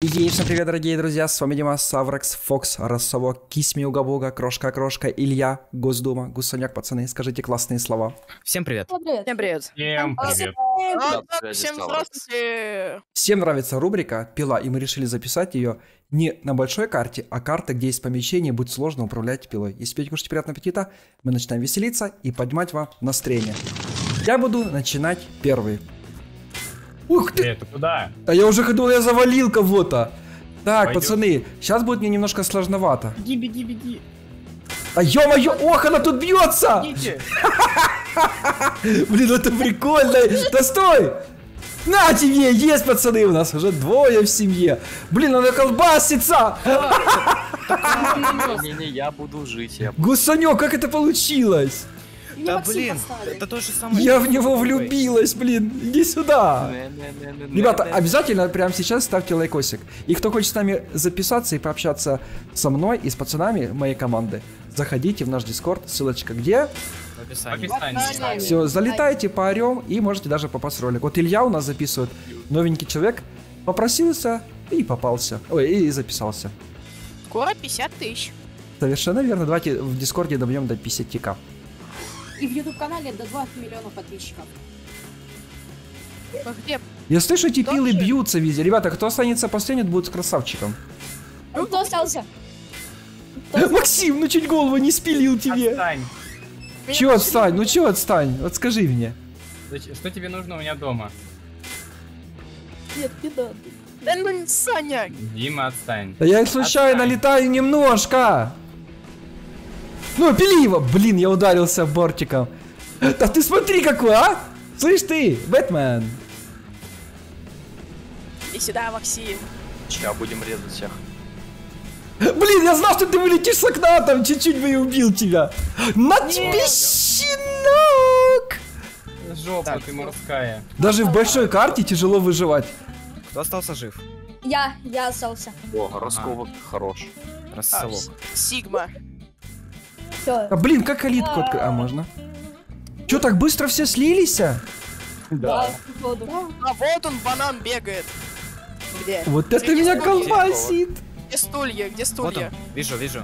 И всем привет, дорогие друзья, с вами Дима, Саврекс, Фокс, Рассовок, Кисми, Уга-Буга, Крошка-Крошка, Илья, Госдума, Гусаняк, пацаны, скажите классные слова. Всем привет. Всем привет. Всем привет. Всем здравствуйте. Всем нравится рубрика «Пила», и мы решили записать ее не на большой карте, а карта, где есть помещение, будет сложно управлять пилой. Если пить кушать приятного аппетита, мы начинаем веселиться и поднимать вам настроение. Я буду начинать первый. Ух ты! Это куда? А я уже ходил, я завалил кого-то. Так, Пойдет. пацаны, сейчас будет мне немножко сложновато. Беги. А ё-моё, ох, она тут бьется! Идите. Блин, это прикольно! Да стой! На тебе, есть, пацаны, у нас уже двое в семье. Блин, она колбасится! Не, я буду жить. Гусанёк, как это получилось? Да блин, это то же самое. Я в него влюбилась, блин. Иди сюда. Ребята, обязательно прямо сейчас ставьте лайкосик. И кто хочет с нами записаться и пообщаться со мной и с пацанами моей команды, заходите в наш дискорд, ссылочка где? В описании. Описание. Все, залетайте, поорем и можете даже попасть в ролик. Вот Илья у нас записывает, новенький человек, попросился и попался. Ой, и записался. Скоро 50 тысяч. Совершенно верно, давайте в дискорде добьем до 50к. И в YouTube-канале до 2 миллиона подписчиков. Где? Я слышу, эти пилы Тоже? бьются везде. Ребята, кто останется последним, будет с красавчиком. Кто остался? Максим, ну чуть голову не спилил тебе. Отстань. Чё отстань? Ну чё отстань? Вот скажи мне. Что тебе нужно у меня дома? Нет, не надо. Да ну, Саня. Дима, отстань. Да я случайно Отстань. летаю немножко. Ну, пили его. Блин, я ударился бортиком. Да ты смотри какой, а? Слышь ты, Бэтмен. Иди сюда, Максим. Сейчас будем резать всех. Блин, я знал, что ты вылетишь с окна, там чуть-чуть бы и убил тебя. На тебе, щенок! Жопа Так. ты морская. Даже в большой карте тяжело выживать. Кто остался жив? Я остался. О, расковок хорош. Рассовок. Сигма. Все. А блин, как калитку открыть? А, можно? Чё, так быстро все слились? Да. Походу. А вот он, банан бегает. Где? Вот это Среди меня стульев. колбасит. Где стулья? Где Вот он. стулья? Вижу.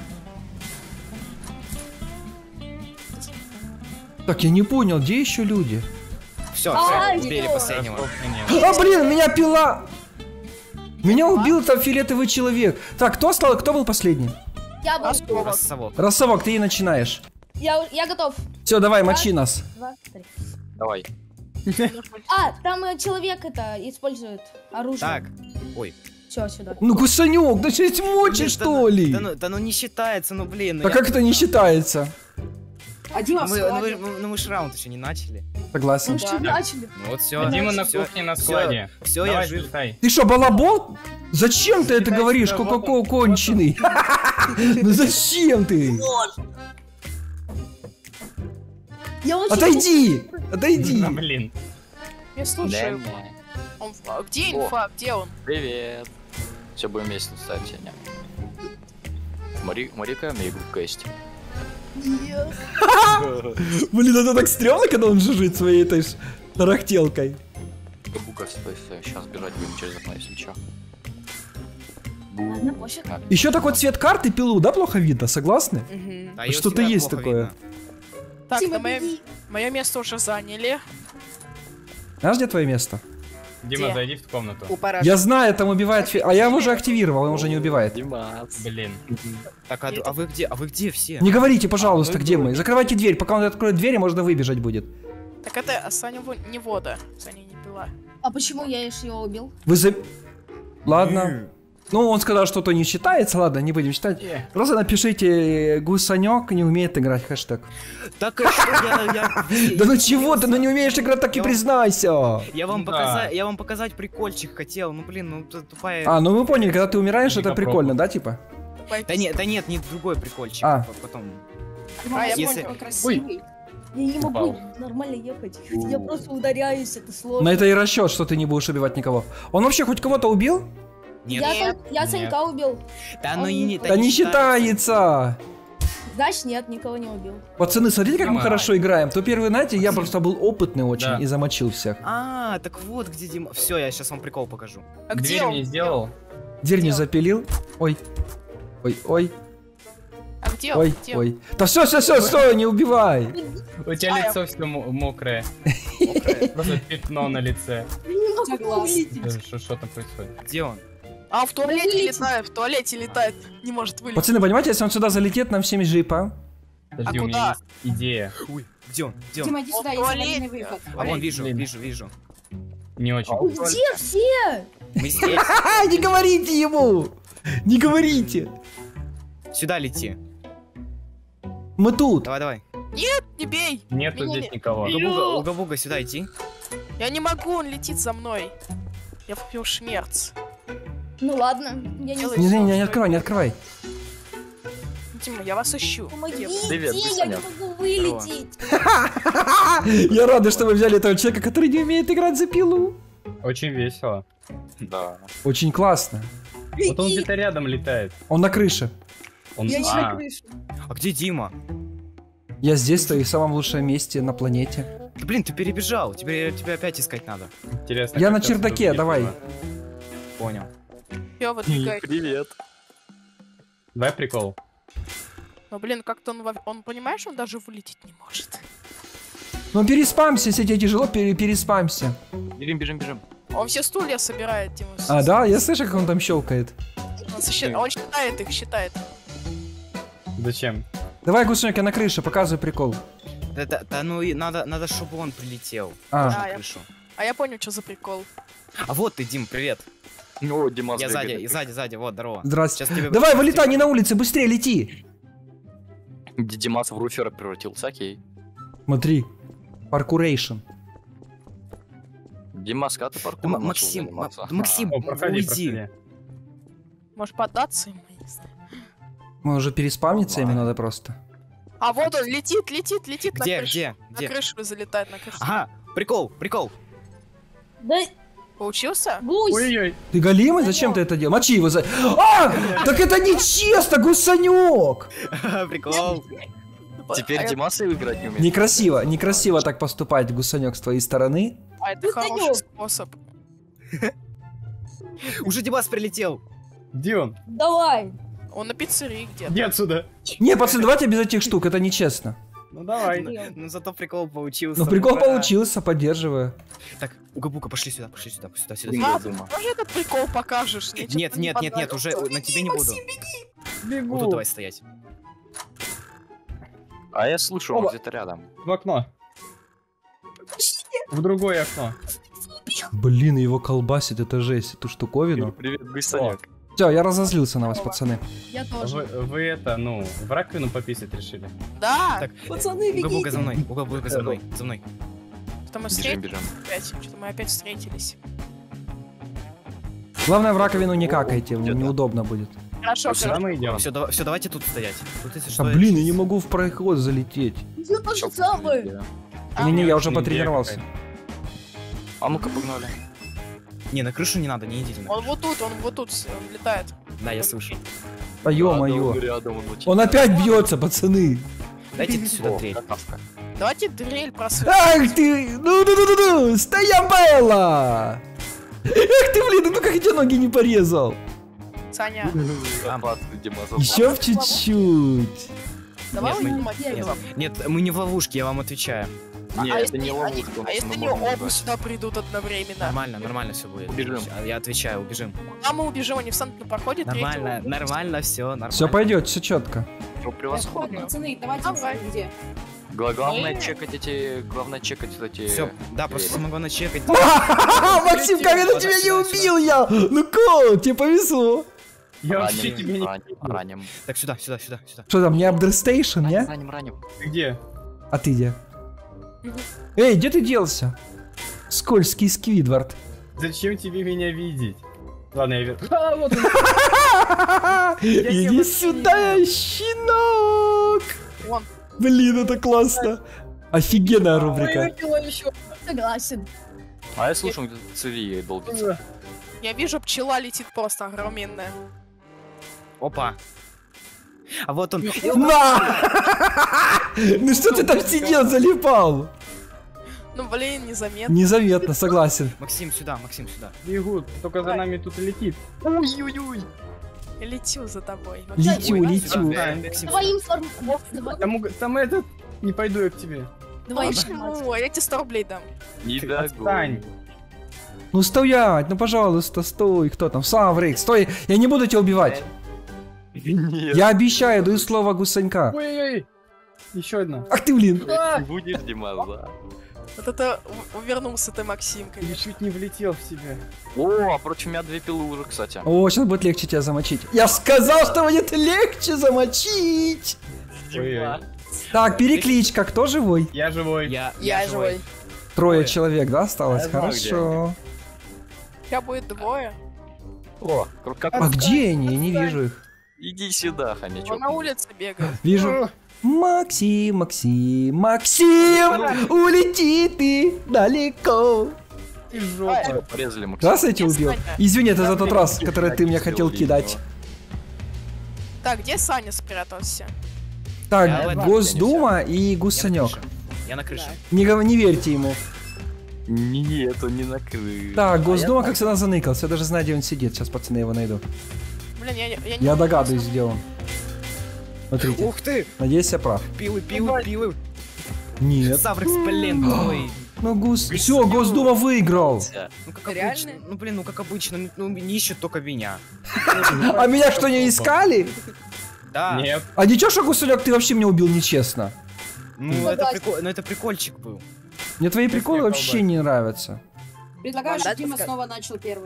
Так, я не понял, где еще люди? Все, Ай, убили всё. последнего. Расковки нет. А, блин, меня пила! Меня убил там фиолетовый человек. Так, кто стал, кто был последний? Я был. Рассовок. Рассовок. Рассовок, ты и начинаешь. Я готов. Все, давай, мочи нас. 2, 3. Давай. А, там человек это использует оружие. Так. Ой. Все, сюда. Ну, гусанек, да что мочи, Блин, что ли? Да ну не считается, ну блин. Да как это не считается? А Дима Мы ж раунд еще не начали. Согласен. Мы что начали? Ну вот все. Дима на кухне на складе. Все, я Давай, жив. взлетай. Ты что, балабол? Зачем ты это Кидай говоришь, сюда, ко-ко-ко конченый? Ну зачем ты? Я очень... Отойди! Отойди! Ну, блин. Я слушаю. Где инфа? Где он? Привет. Все, будем вместе ставить сегодня. Марика Мегу в гости. Блин, это так стрёмно, когда он жужжит своей этой ж тарахтелкой. Бука, стой. Сейчас бежать будем через окно, если чё. Ладно, пофиг. Еще такой цвет карты пилу, да, плохо видно, согласны? Да, её Что-то всегда есть плохо такое. видно. Так, Дима, на беги. мое место уже заняли. Знаешь, где твое место? Дима, Где? зайди в комнату. У параши. Я знаю, там убивает А я его уже активировал, он уже не убивает. Димас. Блин. Так, а вы где? А вы где все? Не говорите, пожалуйста, мы где тут. мы. Закрывайте дверь, пока он откроет дверь, можно выбежать будет. Так это Саня не вода. Саня не пила. А почему я ещё его убил? Вы за... Ладно. Ну, он сказал, что-то не считается, ладно, не будем считать. Просто напишите «Гусанек не умеет играть», хэштег. Так, что я... Да ну чего ты, ну не умеешь играть, так и признайся. Я вам Да. показать прикольчик хотел, ну блин, ну тупая... А, ну вы поняли, когда ты умираешь, Не это попробуй. прикольно, да, типа? Да нет, не другой прикольчик. А. Потом. А, я Если- понял. Он красивый. Я не могу Упал. нормально ехать. Я просто ударяюсь, это сложно. На это и расчет, что ты не будешь убивать никого. Он вообще хоть кого-то убил? Нет. Я Санька убил. Да ну и не... Да не считается. Значит, нет, никого не убил. Пацаны, смотрите, как мы Дима. хорошо играем. То первый, знаете, я просто был опытный очень Да. и замочил всех. А, так вот где Дима. Все, я сейчас вам прикол покажу. А где Дверь он? мне сделал. Дверь не Где? запилил. Ой. Ой, ой, А где? ой, Где? ой. Да все, не убивай. У тебя А, я- лицо все мокрое. Просто пятно на лице. Согласен. Что там происходит? Где он? А в туалете Вылетит. летает, в туалете летает. Не может вылететь. Пацаны, понимаете, если он сюда залетит, нам всем джипа. Подожди, А у куда? меня есть идея. Ой, где он? Где он? Дима, иди Он сюда, в есть туалете. аварийный выход. А вон, вижу, Блин. вижу. Не очень. Где все? Мы здесь. А, не говорите ему! Не говорите! Сюда лети. Мы тут. Давай. Не бей! Нету Не-не-не. здесь никого. Уга-буга, сюда иди. Я не могу, он летит за мной. Я впил шмерц. Ну ладно, я не Делай. знаю. Не открывай, не открывай. Дима, я вас ищу. Помогите, Привет, я не Гусаня. могу вылететь. Я рада, что вы взяли этого человека, который не умеет играть за пилу. Очень весело. Да. Очень классно. Вот он где-то рядом летает. Он на крыше. Он... Я еще А, на крыше. А где Дима? Я здесь стою в самом лучшем месте на планете. Да блин, ты перебежал. Тебя опять искать надо. интересно. Я как на там чердаке, тут давай. было. Понял. Я выдвигаю. Привет. Давай прикол. Но, блин, как-то он, понимаешь, он даже вылететь не может. Ну переспамся, если тебе тяжело, переспамся. Бежим. Он все стулья собирает, Дима. А, да? Я слышу, как он там щелкает. Он считает их, считает. Зачем? Давай, Гусенек, я на крыше, показывай прикол. Да ну и надо, чтобы он прилетел. А, Да, На я- крышу. А я понял, что за прикол. А вот ты, Дим, привет. О, Димас Я бегает. сзади, вот, здорово. здрасте. Сейчас тебе... Давай, вылетай, не на улице, быстрее лети. Димас в руфера превратился, окей. Смотри, паркурейшн. Димас, когда ты Да, паркуром начал Максим, заниматься? Максим, О, проходи, уйди. проходи. Может поддаться ему, я не знаю. Может переспамниться ими надо просто. А вот он летит на Где, крышу. где, На где? крышу залетает, на крышу. Ага, прикол. Да, Получился? гусь. Ой-ой. Ты голимый? Зачем ты это делаешь? Мочи его за... А! Так это нечестно, Гусанек! Прикол. Теперь а, Димаса играть не умеет. Некрасиво так поступать, Гусанек, с твоей стороны. а это Гусанёк. хороший способ. Уже Димас прилетел. Где он? Давай. Он на пиццерии где-то. Иди отсюда. Не, пацаны, давайте без этих штук, это нечестно. Ну давай. Ну зато прикол получился. Ну прикол Ура. получился, поддерживаю. Так, Уга-буга, пошли сюда. Дима, Дима. Тоже этот прикол покажешь? Мне Нет, чё-то не нет, уже понравился. на тебе не буду. Бегу. Буду давай стоять. А я слышу, он Оба. где-то рядом. В окно. В другое окно. Блин, его колбасит, это жесть, эту штуковину. Привет, Гусанек. Все, я разозлился на вас, пацаны. Я тоже. Вы это, ну, в раковину пописать решили? Да, Так, Пацаны, Уга-буга бегите. за мной. Уга-буга за мной. что мы Бежим, встретились бежим. опять. Что-то мы опять встретились. Главное, в раковину не какайте, где-то. неудобно будет. Хорошо, Сюда мы идем. Все, давайте тут стоять. Тут если А что, блин, я не могу в проход залететь. Я то же самое. Не-не, я уже Идея потренировался. какая-то. А ну-ка, погнали. Не, на крышу не надо, не идите. Он вот тут он летает. Да, я слышу. А ё-моё. Рядом он летит. Он опять бьется, пацаны. Дайте сюда О, дрель. катавка. Давайте дрель просвет. Ах ты! Ну, стоямбелла! Эх ты, блин, ну как я тебе ноги не порезал? Саня, Опасный Димас. Еще в чуть-чуть. давай Нет, уйдем мы- от этого. Нет, мы не в ловушке, я вам отвечаю. Не, А это если не они- ловушка. А если они оба сюда придут одновременно? Нормально все будет. Убежим. Я отвечаю, убежим. А мы убежим, они встанут на проходе. Нормально, все, нормально. Все пойдет, все четко. Превосходно. Пацаны, давайте Давай. где? Главное Мы- чекать эти... Все, да, просто двери. могу начекать. Максим, как это тебя не убил я? Ну кол, тебе повезло. Я вообще тебе не... Раним. Так, сюда. Что там, не Абдерстейшн, не? Раним. Ты где? А ты где? Эй, где ты делся? Скользкий Сквидвард. Зачем тебе меня видеть? Ладно, я верю. А, вот он. Иди сюда, щенок. Вон. Блин, это классно. Офигенная рубрика. Выпила еще. Согласен. А я слышу, где цивия долбится. Я вижу, пчела летит просто огроменная. Опа. А вот он. На! Ну что ты там сидел, залипал? Ну, блин, незаметно. Незаметно, согласен. Максим, сюда, Максим, сюда. Бегут, только за нами тут и летит. Ой-ой-ой. Я лечу за тобой. Летю, Ой, летю. сюда, Максим, сюда. Твоим форм... Давай, Там этот... Не пойду я к тебе. давай. Почему? А я тебе 100 рублей дам. Не Отстань. Ну стоять, ну пожалуйста, стой. Кто там? Саврик, стой. Я не буду тебя убивать. Нет. Я обещаю, даю слово гусанька. Ой-ой-ой. Еще одна. Ах ты, блин. Ты будешь, Димас, да? Вот это увернулся ты, Максим, Я конечно. чуть не влетел в тебя. О, а против меня 2 пилы уже, кстати. О, сейчас будет легче тебя замочить. Я сказал, что будет легче замочить. Ой-ой. Так, перекличка, кто живой? Я живой. Я живой. Трое Ой. человек, да, осталось? Я знаю, Хорошо. Тебя будет двое. О, как... А где они? Я не вижу их. Иди сюда, Он хомячок. на улице бегает. Вижу. Максим, Максим, Максим, улети ты далеко. И жопа. Порезали, Максим. Раз я тебя убил? Саня. Извини, это за тот раз, который ты мне хотел кидать. Так, где Саня спрятался? Так, Я Госдума и Я на Гусанек. крыше. Я на крыше. Не верьте ему. Нет, он не накрыл. Так, Госдума, как всегда, заныкался. Я даже знаю, где он сидит. Сейчас, пацаны, его найду. Блин, я не... Я догадываюсь, где он. Смотрите. Ух ты! Надеюсь, я прав. Пилы. Нет. Саврикс, блин, ой. Ну, Все, Госдума выиграл. Ну как Реально? обычно. Ну блин, ну как обычно, ну не ищут только меня. А меня что, не искали? Да. Нет. А ничего, что, Гусанек, ты вообще меня убил нечестно. Ну это прикол, ну это прикольчик был. Мне твои приколы вообще не нравятся. Предлагаю, чтобы Дать Дима подсказку? снова начал первый.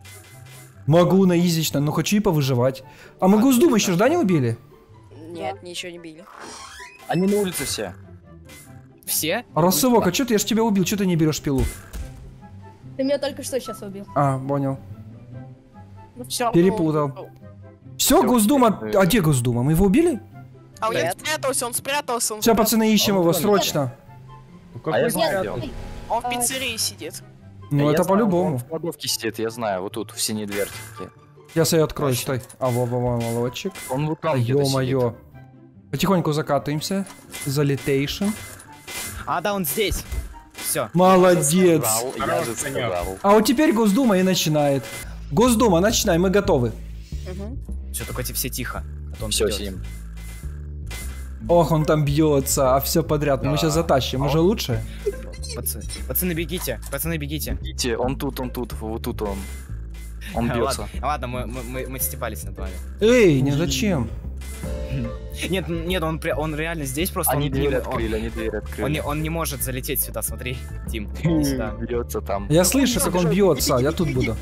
Могу на изично, но хочу и повыживать. А мы Госдуму еще ж, да, не убили? Нет, ничего не били. Они на улице все. Все? А Рассывок, а что ты, я ж тебя убил, что ты не берешь пилу? Ты меня только что сейчас убил. А, понял. Ну, всё, Перепутал. Все, Госдума. А где Госдума? Мы его убили? А он Нет. спрятался, он спрятался. Все, пацаны, ищем его срочно. Ну, А какой я знаю, заряд? где он. Он в пиццерии сидит. Ну, Я это знаю, Он по-любому. в кладовке сидит, я знаю, вот тут, в синей дверке. Сейчас я открою, стой. А, молодчик. Он вот там где-то сидит. Ё-моё. Потихоньку закатываемся. Залетейшн. А, да, он здесь. Все. Молодец. Сказал, Я Хорош, же Санёк. сказал. А вот теперь Госдума и начинает. Госдума, начинай, мы готовы. Все, только все тихо. А то он Все, придёт. сидим. Ох, он там бьется, а все подряд. Ну, мы сейчас затащим, уже лучше. Пацаны, бегите. Пацаны, бегите. Видите, он тут, вот тут он. Он бьется. Ладно, мы стебались над вами. Эй, не зачем? Нет, он реально здесь просто. Они он, дверь не- открыли, они дверь открыли. он не может залететь сюда, смотри, Тим. иди сюда. Бьется там. Я слышу, как он бьется, я тут буду.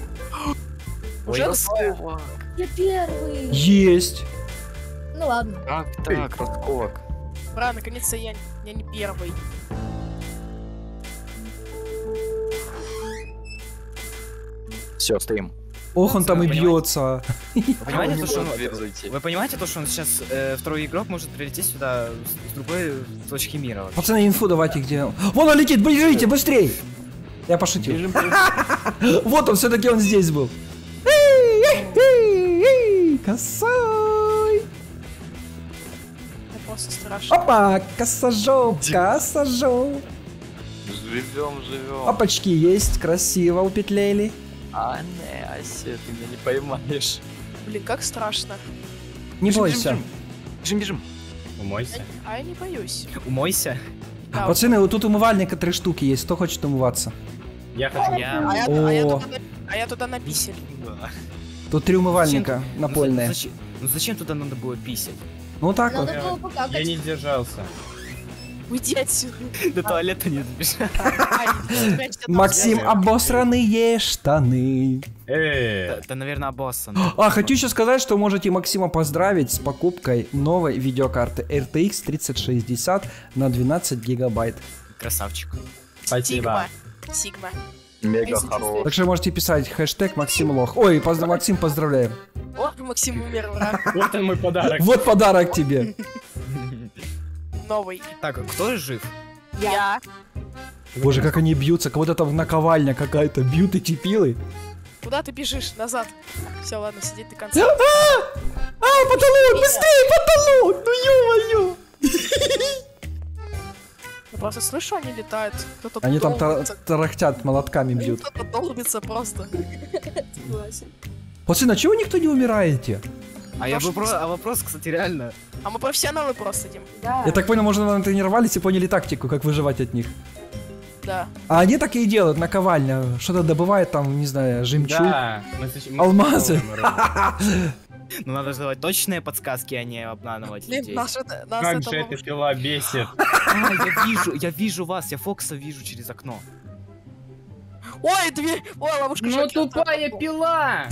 Уже Я первый. Есть. Ну ладно. Как так, расколок? Бра, наконец-то я не первый. Все, стоим. Ох, он там и Вы понимаете? бьется. Вы понимаете, то, что он, Дверь зайти. вы понимаете то, что он сейчас второй игрок может прилететь сюда с другой точки мира вообще? Пацаны, инфу давайте, где он. Вон он летит, бежите, быстрей. Я пошутил. Вот он, все-таки он здесь был. Косой. Это просто страшно. Опа, косожоп, косожоп. Живем. Опачки есть, красиво упетлели. А, не, Ася, ты меня не поймаешь. Блин, как страшно. Не бойся. Бежим. Умойся. А я не боюсь. Умойся. Да, Пацаны, вот тут умывальника 3 штуки есть. Кто хочет умываться? Я хочу. А Я... я туда на писель. Тут 3 умывальника Зачем- напольные. Ну зачем туда надо было писать? Ну так вот. Надо было Я покакать. не держался. Уйди отсюда. До туалета не добежать. Максим, обосранные штаны. Это, наверное, обоссан. А, хочу еще сказать, что можете Максима поздравить с покупкой новой видеокарты RTX 3060 на 12 гигабайт. Красавчик. Спасибо. Сигма. Мега хорош. Так что можете писать хэштег Максим Лох. Ой, Максим, поздравляем. О, Максим умер, ура. Вот он мой подарок. Вот подарок тебе. Новый. Так, кто жив? Я. Боже, как они бьются, кого-то там наковальня какая-то, бьют эти пилы. Куда ты бежишь? Назад. Все, ладно, сидеть до конца. Потолок, быстрее, потолок, ну ё-моё. просто слышу, они летают. Кто-то Они там долбится. тарахтят, молотками бьют. Кто-то долбится просто. Пацаны, а чего никто не умираете? А вопрос, кстати, реально. А мы профессионалы просто, Дим. Я так понял, может, вы тренировались и поняли тактику, как выживать от них. Да. А они так и делают, наковальня. Что-то добывает там, не знаю, жемчуг. Да. Алмазы. Ну надо же давать точные подсказки, а не обманывать Блин, людей. нас Как это же эта пила бесит. Я вижу вас, я Фокса вижу через окно. Ой, дверь! Ой, ловушка. Ну тупая пила!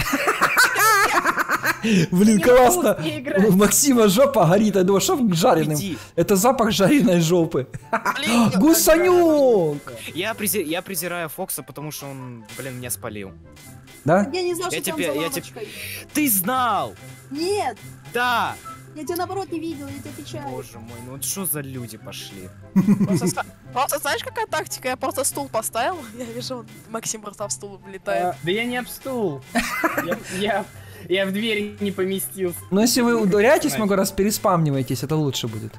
Блин, классно. Не играть. У Максима жопа горит, я думаю, что жареным? Иди. Это запах жареной жопы. Блин, Гусанек! Я презираю Фокса, потому что он, блин, меня спалил. Да? Я не знал, Я что тебе- там за я лавочкой. Ты знал! Нет, Да! я тебя наоборот не видел, я тебе отвечаю. Боже мой, ну вот что за люди пошли? Просто знаешь, какая тактика? Я просто стул поставил, я вижу, Максим просто в стул влетает. Да я не об стул. Я в дверь не поместился. Но если вы ударяетесь много раз, переспамниваетесь, это лучше будет.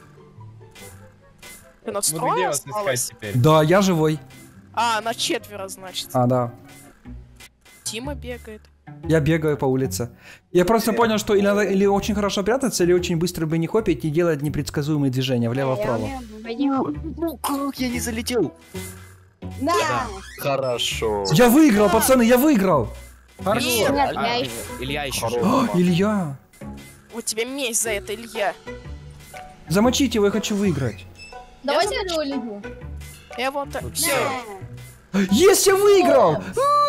Ты Вот на где строе вас искать осталась? теперь? Да, я живой. А, на четверо, значит. А, да. Тима бегает. Я бегаю по улице. Я просто понял, что или надо или очень хорошо прятаться, или очень быстро бы не хопить и делать непредсказуемые движения влево-вправо. Ну как я не залетел? Да. Хорошо. Я выиграл, пацаны, я выиграл! Нет, Илья еще Хорош. жив. О, Илья! вот тебе месть за это, Илья. Замочите его, я хочу выиграть. Давайте я его лягу. Я вот так. Все. Есть, я выиграл!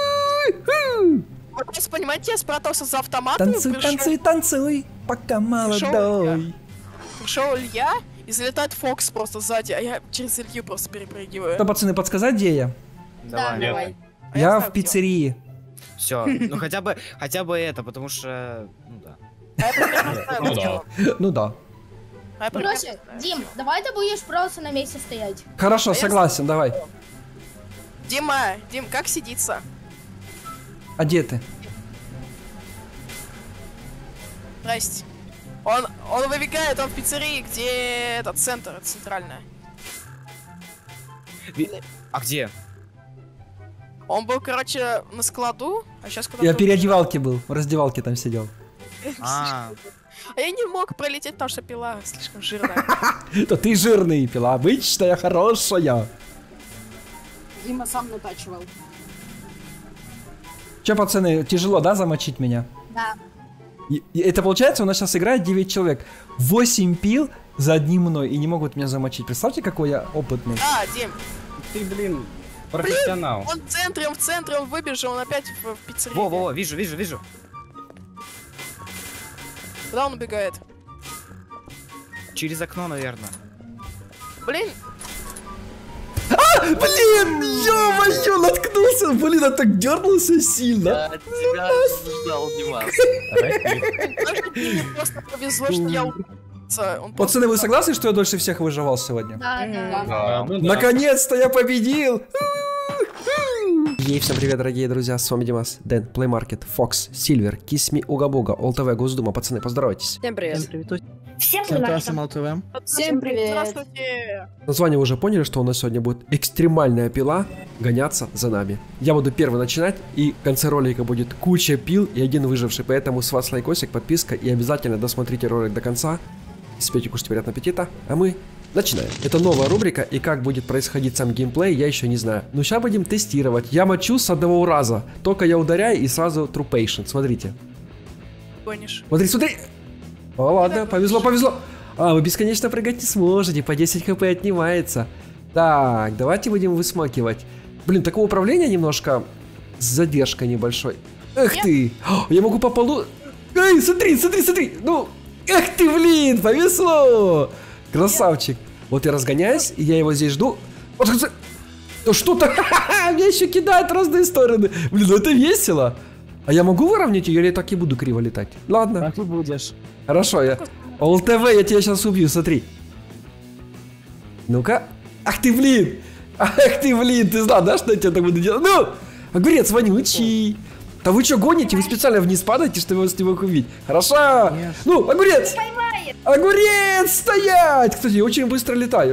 Вот просто, понимаете, я спрятался за автоматом. Танцуй, танцуй, танцуй, пока молодой. Пришел Илья, и залетает Фокс просто сзади, а я через Илью просто перепрыгиваю. Что, пацаны, подсказать, где я? Да, Давай. давай. А Я знаю, в где пиццерии. Все, ну хотя бы это, потому что, ну да. он. А я примерно знаю, Ну где да. он. Ну да. А я примерно Короче, знаю, Дим, где он. давай ты будешь просто на месте стоять. Хорошо, А я согласен, давай. Дима, Дим, как сидится? А где ты? Здрасте. Он выбегает, он в пиццерии, где этот центр, центральная. А где? Он был, короче, на складу, а сейчас куда-то... Я в переодевалке был, в раздевалке там сидел. А, А я не мог пролететь, потому что пила слишком жирная. То ты жирный, пила обычная, хорошая. Дима сам натачивал. Че, пацаны, тяжело, да, замочить меня? Да. И это получается, у нас сейчас играет 9 человек. 8 пил за одним мной и не могут меня замочить. Представьте, какой я опытный. А, Дим, Ты, блин, профессионал. он в центре, он выбежал, он опять в пиццерию. во, вижу. Куда он убегает? Через окно, наверное. Блин, Блин, ё-моё, наткнулся. Блин, я так дернулся сильно. Я тебя ждал, Димас. может, Диме просто повезло, что я убийца. Он Пацаны, вы согласны, что я дольше всех выживал сегодня? Да, да. Да, ну да. Наконец-то я победил! Ей, всем привет, дорогие друзья, с вами Димас, Дэн, Play Market, Fox, Silver, Кисми, Угабуга, ОЛТВ, Госдума. Пацаны, поздоровайтесь. Всем привет. Всем привет. Всем привет. Здравствуйте. Название вы уже поняли, что у нас сегодня будет экстремальная пила гоняться за нами. Я буду первый начинать, и в конце ролика будет куча пил и один выживший, поэтому с вас лайкосик, подписка, и обязательно досмотрите ролик до конца. Успейте кушать, приятного аппетита, а мы начинаем. Это новая рубрика, и как будет происходить сам геймплей, я еще не знаю. Но сейчас будем тестировать. Я мочу с одного раза, только я ударяю и сразу true patient, смотрите. Гонишь. Смотри. О, ладно, повезло. А, вы бесконечно прыгать не сможете, по 10 хп отнимается. Так, давайте будем высмакивать. Блин, такое управление немножко с задержкой небольшой. Эх ты! О, я могу по полу... Эй, смотри! Ну, эх ты, блин, повезло! Красавчик. Вот я разгоняюсь, и я его здесь жду. Ну что-то... Меня еще кидает в разные стороны. Блин, ну это весело. А я могу выровнять ее, или я так и буду криво летать? Ладно. А ты будешь. Хорошо, я... ОЛТВ, я тебя сейчас убью, смотри. Ну-ка. Ах ты, блин! Ты знал, да, что я тебя так буду делать? Ну! Огурец вонючий! Да вы что, гоните? Вы специально вниз падаете, чтобы вас не мог убить. Хорошо! Ну, огурец! Огурец, стоять! Кстати, я очень быстро летаю.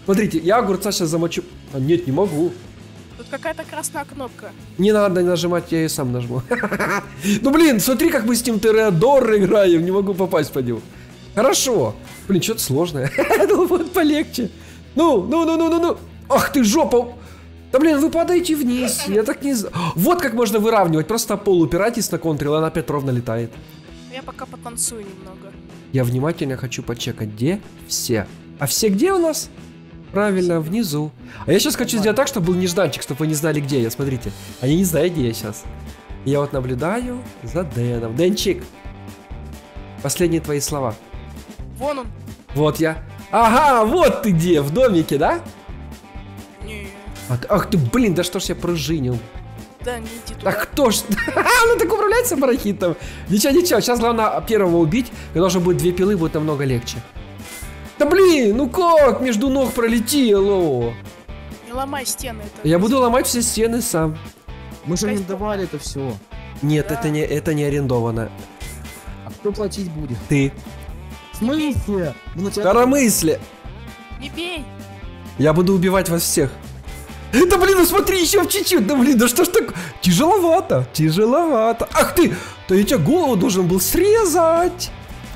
Смотрите, я огурца сейчас замочу. А, нет, не могу. Тут какая-то красная кнопка. Не надо нажимать, я ее сам нажму. Ну блин, смотри, как мы с ним Тореадор играем, не могу попасть по нему. Хорошо. Блин, что-то сложное. Ну вот полегче. Ну. Ах ты жопа. Да блин, вы падаете вниз, я так не знаю. Вот как можно выравнивать, просто пол упирайтесь на контур, и она опять ровно летает. Я пока потанцую немного. Я внимательно хочу почекать, где все. А все где у нас? Правильно, внизу. А я сейчас хочу сделать так, чтобы был нежданчик, чтобы вы не знали, где я. Смотрите, они не знают, где я сейчас. Я вот наблюдаю за Дэном. Дэнчик, последние твои слова. Вон он. Вот я. Ага, вот ты где, в домике, да? Не. Ах ты, блин, да что ж я пружинил. Да, не иди туда. А кто ж... Ну так управляется барахитом. Ничего, сейчас главное первого убить. Когда уже будет 2 пилы, будет намного легче. Да блин, ну как между ног пролетело? Не ломай стены. Это Я буду ломать все стены сам. Мы же арендовали это все. Нет, Да. это не арендовано. А кто платить будет? Ты. В смысле? Мы на тебя... Коромысли. Не бей. Я буду убивать вас всех. Да блин, ну смотри, еще чуть-чуть. Да блин, да что ж так? Тяжеловато. Ах ты! Да я тебе голову должен был срезать.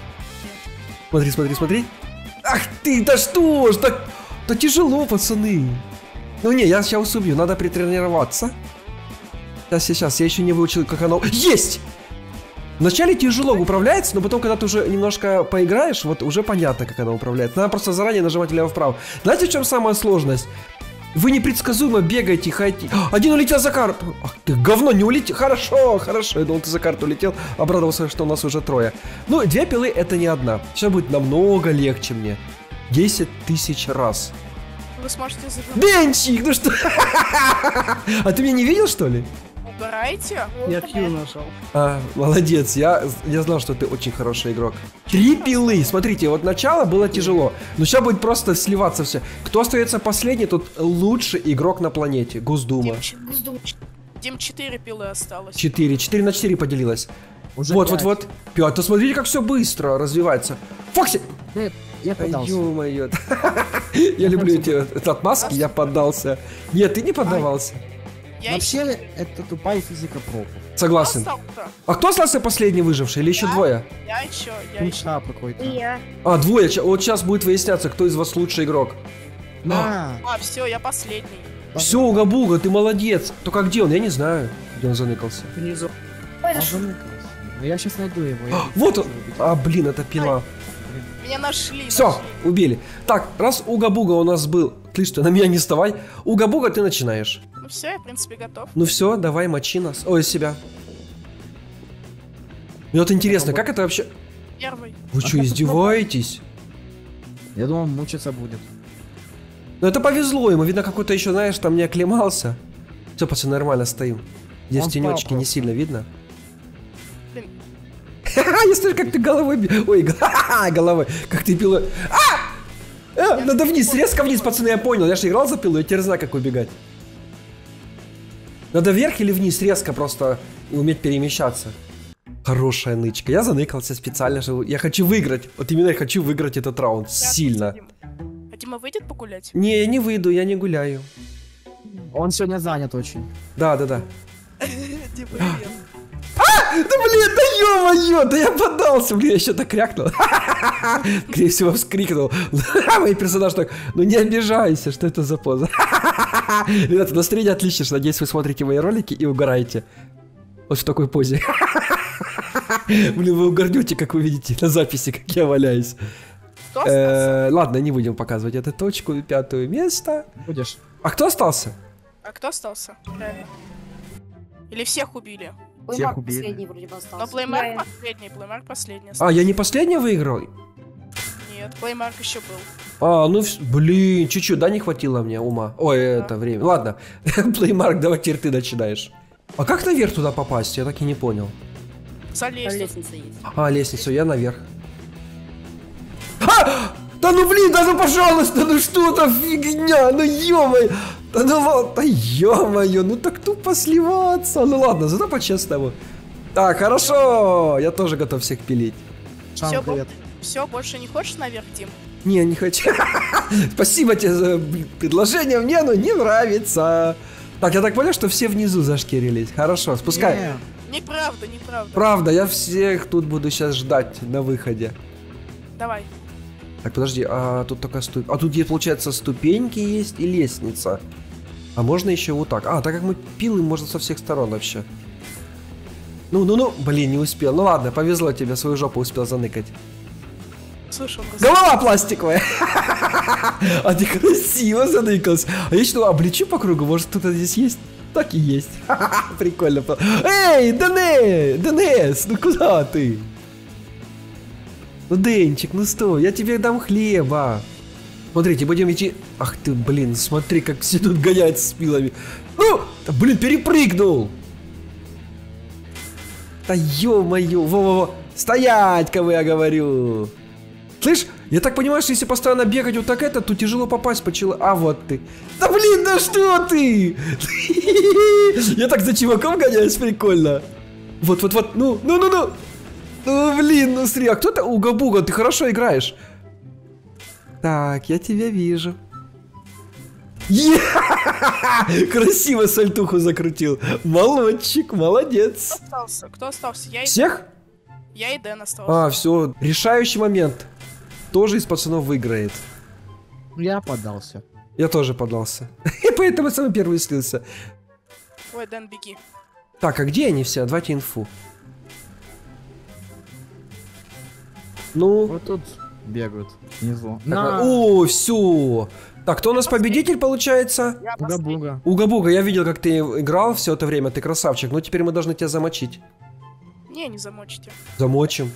Смотри. Ах ты, да что ж, так... Да тяжело, пацаны. Ну не, я сейчас убью, надо притренироваться. Сейчас, я еще не выучил, как оно... Есть! Вначале тяжело управляется, но потом, когда ты уже немножко поиграешь, вот уже понятно, как оно управляется. Надо просто заранее нажимать влево-вправо. Знаете, в чем самая сложность? Вы непредсказуемо бегаете, ходите. Один улетел за карту. Ах ты, говно, не улетел. Хорошо. Я думал, ты за карту улетел. Обрадовался, что у нас уже 3. Ну, 2 пилы это не одна. Сейчас будет намного легче мне. 10 000 раз. Вы сможете забрать. Денчик, ну что? А ты меня не видел, что ли? Убирайте. Я Q нашел. А, молодец, я знал, что ты очень хороший игрок. 3 пилы, смотрите, вот начало было тяжело, но сейчас будет просто сливаться все. Кто остается последний, тот лучший игрок на планете. Госдума. Дим 4 пилы осталось. 4 на 4 поделилась. Уже Вот. 5, то смотрите, как все быстро развивается. Фокси! Я поддался. Ё-моё. Я люблю эти отмазки, я поддался. Нет, ты не поддавался. Я Вообще, это тупая физика пропу. Согласен. остался. А кто остался последний выживший или еще Я. 2? Я еще. Мечта какой-то. А, 2. Вот сейчас будет выясняться, кто из вас лучший игрок. На! А, все, я последний. Все, Уга-Буга, ты молодец. Только где он? Я не знаю, где он заныкался. Внизу. Ну я сейчас найду его. я Вот он. хочу убить. А, блин, это пила. Меня нашли. Все, убили. Так, раз Уга-Буга у нас был... Ты что, на меня не вставай. Уга-Буга, ты начинаешь. Ну все, я в принципе готов. Ну все, давай мочи нас. Ой, себя. Мне вот интересно, как это вообще... Первый. Вы что, издеваетесь? Я думал, мучиться будет. Ну это повезло ему, видно, какой-то еще, знаешь, там не оклемался. Все, пацаны, нормально стоим. Здесь Он тенечки впал не сильно видно. Блин. Я слышу, как ты головой... Ой, головой. Как ты пила... Надо вниз, резко вниз, пацаны, я понял. Я же играл за пилу, я теперь знаю, как убегать. Надо вверх или вниз резко просто уметь перемещаться. Хорошая нычка. Я заныкался специально, что я хочу выиграть. Вот именно я хочу выиграть этот раунд. Сильно. А Дима выйдет погулять? Не, я не выйду, я не гуляю. Он сегодня занят очень. Да. Дима, привет. Да блин, да ё-моё, да я поддался, блин, я еще так крякнул. Скорее всего, вскрикнул. Мой персонаж так, ну не обижайся, что это за поза. Ребята, настроение отлично, надеюсь, вы смотрите мои ролики и угораете. Вот в такой позе. Блин, вы угорнете, как вы видите на записи, как я валяюсь. Кто остался? Ладно, не будем показывать эту точку, 5-е место. Будешь? А кто остался? А кто остался? Реально. Или всех убили? Плеймарк убили. последний вроде бы Но остался. Плеймарк последний. А, я не последний выиграл? Нет, Плеймарк еще был. А, ну, блин, чуть-чуть, да, не хватило мне ума. Ой, это время. Ладно, Плеймарк, давай теперь ты начинаешь. А как наверх туда попасть? Я так и не понял. За лестницу. Лестница есть. А, лестницу, я наверх. А! Да ну блин, да ну пожалуйста, ну что это фигня, ну ё-моё. Да ну ладно, да ё-моё, ну так тупо сливаться. Ну ладно, зато по-честному. Так, хорошо, я тоже готов всех пилить. Шам, Всё, привет. Все, больше не хочешь наверх, Дим? Не хочу. Спасибо тебе за предложение, мне оно не нравится. Так, я так понял, что все внизу зашкерились. Хорошо, спускай. Не. Неправда, неправда. Правда, я всех тут буду сейчас ждать на выходе. Давай. Так, подожди, а тут только ступень. А тут, получается, ступеньки есть и лестница. А можно еще вот так. А, так как мы пилы, можно со всех сторон вообще. Ну, блин, не успел. Ну ладно, повезло тебе, свою жопу успел заныкать. Слышал. Голова пластиковая! А ты красиво заныкался. А я что, облечу по кругу? Может, кто-то здесь есть? Так и есть. Прикольно. Эй, Денис, ну куда ты? Ну, Денчик, ну стой, я тебе дам хлеба. Смотрите, будем идти... Ах ты, блин, смотри, как все тут гоняются с пилами. Ну, да, блин, перепрыгнул. Да ё-моё, во-во-во. Стоять, кого я говорю. Слышь, я так понимаю, что если постоянно бегать вот так то тяжело попасть по челу. А вот ты. Да блин, да что ты? Я так за чуваком гоняюсь, прикольно. Вот, ну. Ну, блин, ну смотри, а кто-то уга-буга, ты хорошо играешь. Так, я тебя вижу. Красиво сальтуху закрутил. Молодчик, молодец. Кто остался? Я и... Всех? Я и Дэн остался. А, все, решающий момент. Тоже из пацанов выиграет. Я поддался. Я тоже подался. И поэтому самый первый слился. Ой, Дэн, беги. Так, а где они все? Давайте инфу. Ну. Вот тут бегают внизу. О, все. Так, кто у нас победитель получается? Уга-буга. Уга-буга, я видел, как ты играл все это время, ты красавчик. Ну теперь мы должны тебя замочить. Не замочите. Замочим.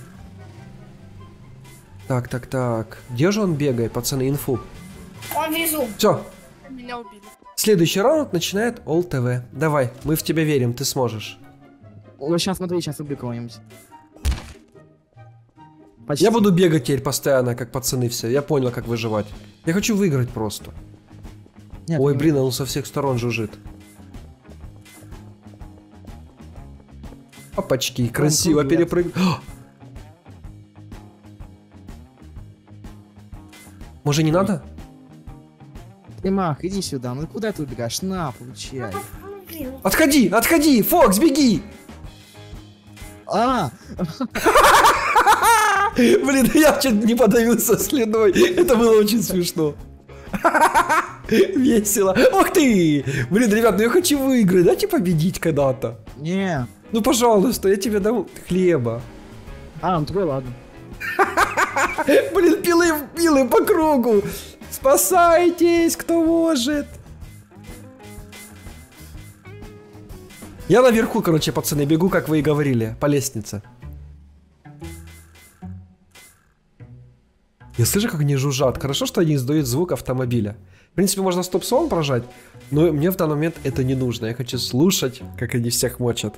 Так. Где же он бегает, пацаны, инфу? Он внизу. Все. Меня убили. Следующий раунд начинает All TV. Давай, мы в тебя верим, ты сможешь. Вот сейчас смотри, сейчас убью кого-нибудь. Почти. Я буду бегать теперь постоянно, как пацаны все. Я понял, как выживать. Я хочу выиграть просто. Нет, Ой, не блин, он со всех сторон жужжит. Опачки, красиво перепрыгнул. Может, не надо? Тимах, иди сюда. Ну куда ты убегаешь? На, получай. Отходи, Фокс, беги! А! Блин, я чуть не подавился слюной. Это было очень смешно. Весело. Ух ты! Блин, ребят, ну я хочу выиграть. Дайте победить когда-то. Не. Ну, пожалуйста, я тебе дам хлеба. А, ну твой, ладно. Блин, пилы по кругу. Спасайтесь, кто может. Я наверху, короче, пацаны, бегу, как вы и говорили, по лестнице. Я слышу, как они жужжат. Хорошо, что они издают звук автомобиля. В принципе, можно стоп-сон прожать, но мне в данный момент это не нужно. Я хочу слушать, как они всех мочат.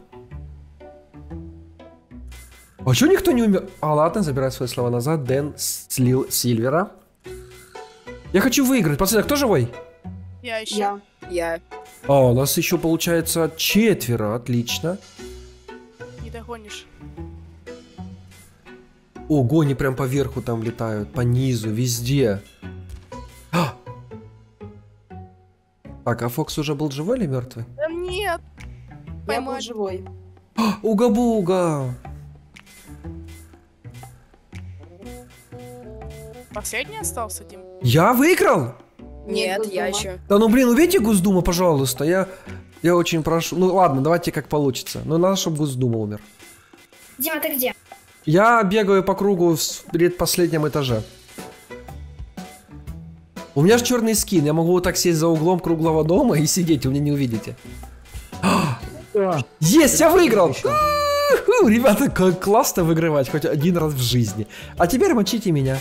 А чё никто не умер? А ладно, забираю свои слова назад. Дэн слил Сильвера. Я хочу выиграть. Пацаны, кто живой? Я еще. Я. А, у нас еще получается 4. Отлично. Не догонишь. Ого, они прям по верху там летают. По низу, везде. А! Так, а Фокс уже был живой или мертвый? Да нет. Я был живой. Уга-буга! Последний остался, Дим? Я выиграл? Нет, я еще. Да ну блин, убейте Госдума, пожалуйста. Я очень прошу. Ну ладно, давайте как получится. Но надо, чтобы Госдума умер. Дима, ты где? Я бегаю по кругу в предпоследнем этаже. У меня же черный скин. Я могу вот так сесть за углом круглого дома и сидеть, вы меня не увидите. Есть, я выиграл! Ребята, как классно выигрывать хоть один раз в жизни. А теперь мочите меня.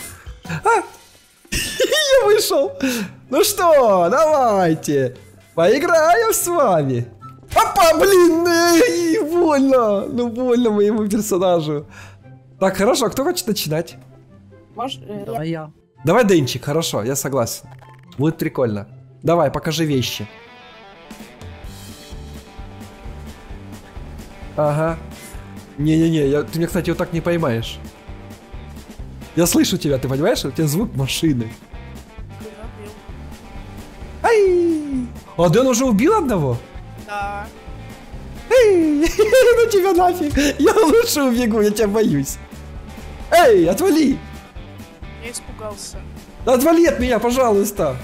Я вышел. Ну что, давайте. Поиграем с вами. Опа, блин, больно. Ну больно моему персонажу. Так, хорошо, кто хочет начинать? Давай я. Давай, Денчик, хорошо, я согласен. Будет прикольно. Давай, покажи вещи. Ага. Не-не-не, ты меня, кстати, вот так не поймаешь. Я слышу тебя, ты понимаешь? У тебя звук машины. Ай! А Дэн уже убил одного? Да. Эй, ну тебя нафиг. Я лучше убегу, я тебя боюсь. Эй, отвали. Я испугался. Отвали от меня, пожалуйста.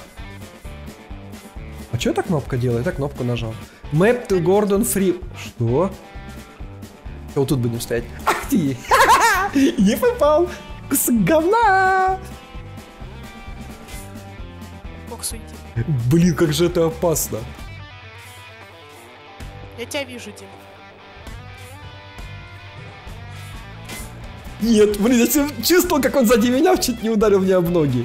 А что эта кнопка делает? Я кнопку нажал. Map to Gordon Free. Что? Вот тут будем стоять. Ах ты! Не попал! Кусок говна! Боксуйте. Блин, как же это опасно. Я тебя вижу, Дима. Нет, блин, я чувствовал, как он сзади меня чуть не ударил меня об ноги.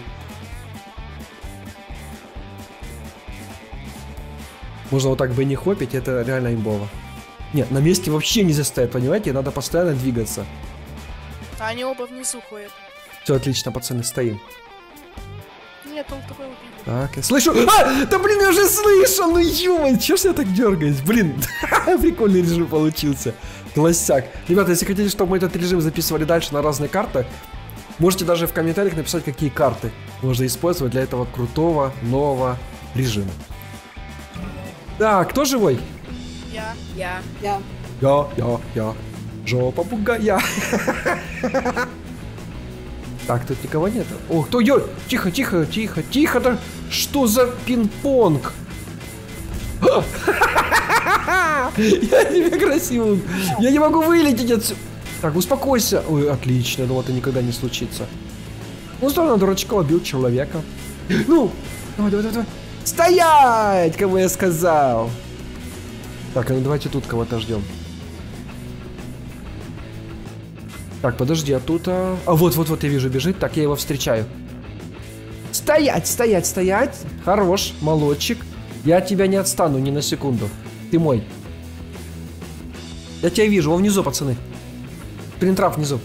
Можно вот так бы не хопить, это реально имбово. Нет, на месте вообще нельзя стоять, понимаете? Надо постоянно двигаться. А они оба внизу ходят. Все отлично, пацаны, стоим. Нет, он такой убили. Так, я слышу. А! Да блин, я уже слышал! Ну ё-моё, чё ж я так дергаюсь? Блин, прикольный режим получился. Классяк. Ребята, если хотите, чтобы мы этот режим записывали дальше на разные карты, можете даже в комментариях написать, какие карты можно использовать для этого крутого нового режима. Так, кто живой? Я. Я. Жопа бугая. Так, тут никого нет. О, кто? Тихо. Да что за пинг-понг? Я тебе красивый. Я не могу вылететь отсюда. Так, успокойся. Ой, отлично. Ну вот и никогда не случится. Ну, здорово, дурачка убил человека. Ну, давай. Стоять, кого я сказал. Так, ну давайте тут кого-то ждем. Так, подожди, а тут... А вот, я вижу, бежит. Так, я его встречаю. Стоять. Хорош, молодчик. Я от тебя не отстану ни на секунду. Ты мой. Я тебя вижу, он внизу, пацаны. Принтрап внизу.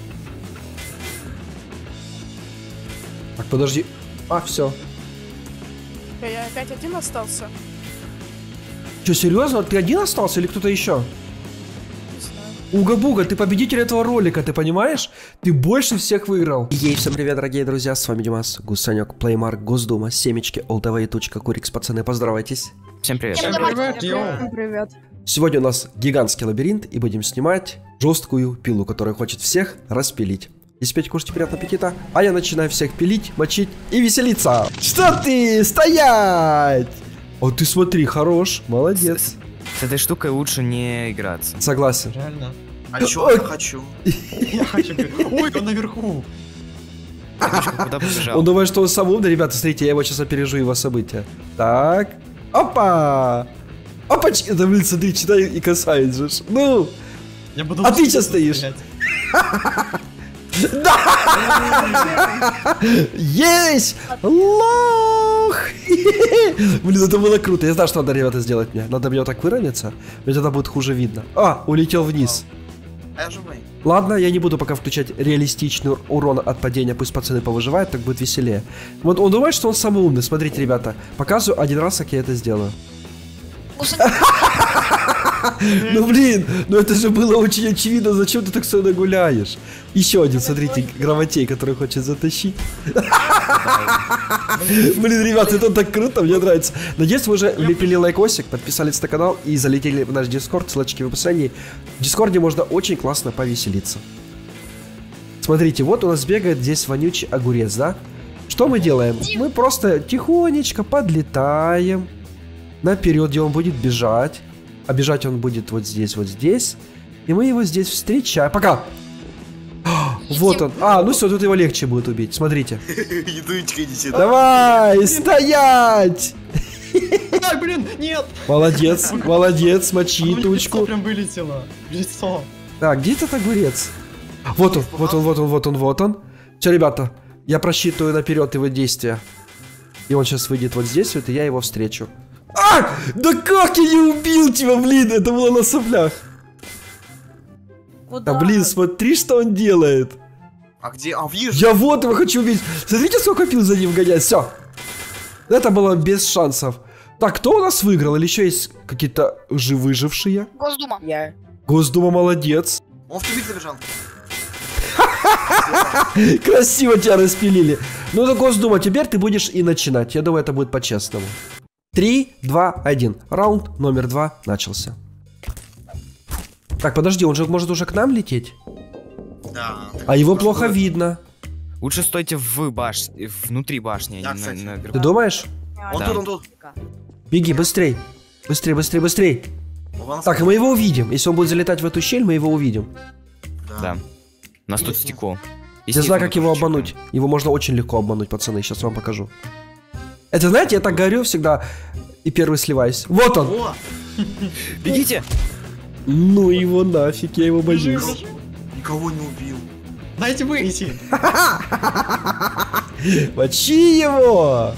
Так, подожди. А, все. Я опять один остался. Че, серьезно? Ты один остался или кто-то еще? Не знаю. Уга-буга, ты победитель этого ролика, ты понимаешь? Ты больше всех выиграл. Ей, всем привет, дорогие друзья, с вами Димас, Гусанек, Плеймарк, Госдума, Семечки, Олдовые, Тучка, Курикс, пацаны, поздоровайтесь. Всем привет. Привет. Сегодня у нас гигантский лабиринт, и будем снимать жесткую пилу, которая хочет всех распилить. Если петь, кушайте, приятного аппетита, а я начинаю всех пилить, мочить и веселиться. Что ты? Стоять! О, ты смотри, хорош, молодец. С этой штукой лучше не играться. Согласен. Реально. А чё я хочу? Я хочу... Ой, он наверху. Куда побежал? Он думает, что он сам умный, ребята, смотрите, я его сейчас опережу его события. Так. Опа! Опачки! Да, блин, смотри, читай и касается же. Ну! Я буду А ты сейчас стоишь? Да! Есть! Лох! Блин, это было круто. Я знаю, что надо, ребята, сделать мне. Надо мне вот так выровняться. Мне тогда будет хуже видно. А, улетел вниз. А я живой. Ладно, я не буду пока включать реалистичный урон от падения. Пусть пацаны повыживают, так будет веселее. Вот он думает, что он самый умный. Смотрите, ребята. Показываю один раз, как я это сделаю. Ну блин, ну это же было очень очевидно, зачем ты так со мной гуляешь? Еще один, смотрите, грамотей, который хочет затащить. Блин, ребят, это так круто, мне нравится. Надеюсь, вы уже влепили лайкосик, подписались на канал и залетели в наш Дискорд, ссылочки в описании. В Дискорде можно очень классно повеселиться. Смотрите, вот у нас бегает здесь вонючий огурец, да? Что мы делаем? Мы просто тихонечко подлетаем наперед, где он будет бежать. А бежать он будет вот здесь. И мы его здесь встречаем. Пока! Вот он. А, ну все, тут его легче будет убить. Смотрите. Давай, стоять! Ай, блин, нет! Молодец, мочи тучку. Прям вылетело. Лицо. Так, где этот огурец? Вот он. Все, ребята, я просчитываю наперед его действия. И он сейчас выйдет вот здесь, вот, и я его встречу. А! Да как я не убил тебя, блин, это было на соплях. Куда? А, блин, смотри, что он делает. А где? А, вижу. Я вот его хочу убить. Смотрите, сколько пил за ним гонять. Все. Это было без шансов. Так, кто у нас выиграл? Или еще есть какие-то выжившие? Госдума. Я. Госдума молодец. Он в тюбик забежал. Красиво тебя распилили. Ну, так, Госдума, теперь ты будешь и начинать. Я думаю, это будет по-честному. 3, 2, 1. Раунд номер 2 начался. Так, подожди, он же может уже к нам лететь? Да. А его плохо видно. Лучше стойте в башне, внутри башни, а не наверху. Ты думаешь? Он тут. Беги, быстрей. Быстрей, быстрей, быстрей. Так, и мы его увидим. Если он будет залетать в эту щель, мы его увидим. Да. У нас тут стекло. Я знаю, как его обмануть. Его можно очень легко обмануть, пацаны. Сейчас вам покажу. Это, знаете, я так говорю всегда и первый сливаюсь. Вот он! Бегите! Ну его нафиг, я его боюсь. Никого не убил. Дайте выйти. Мочи его!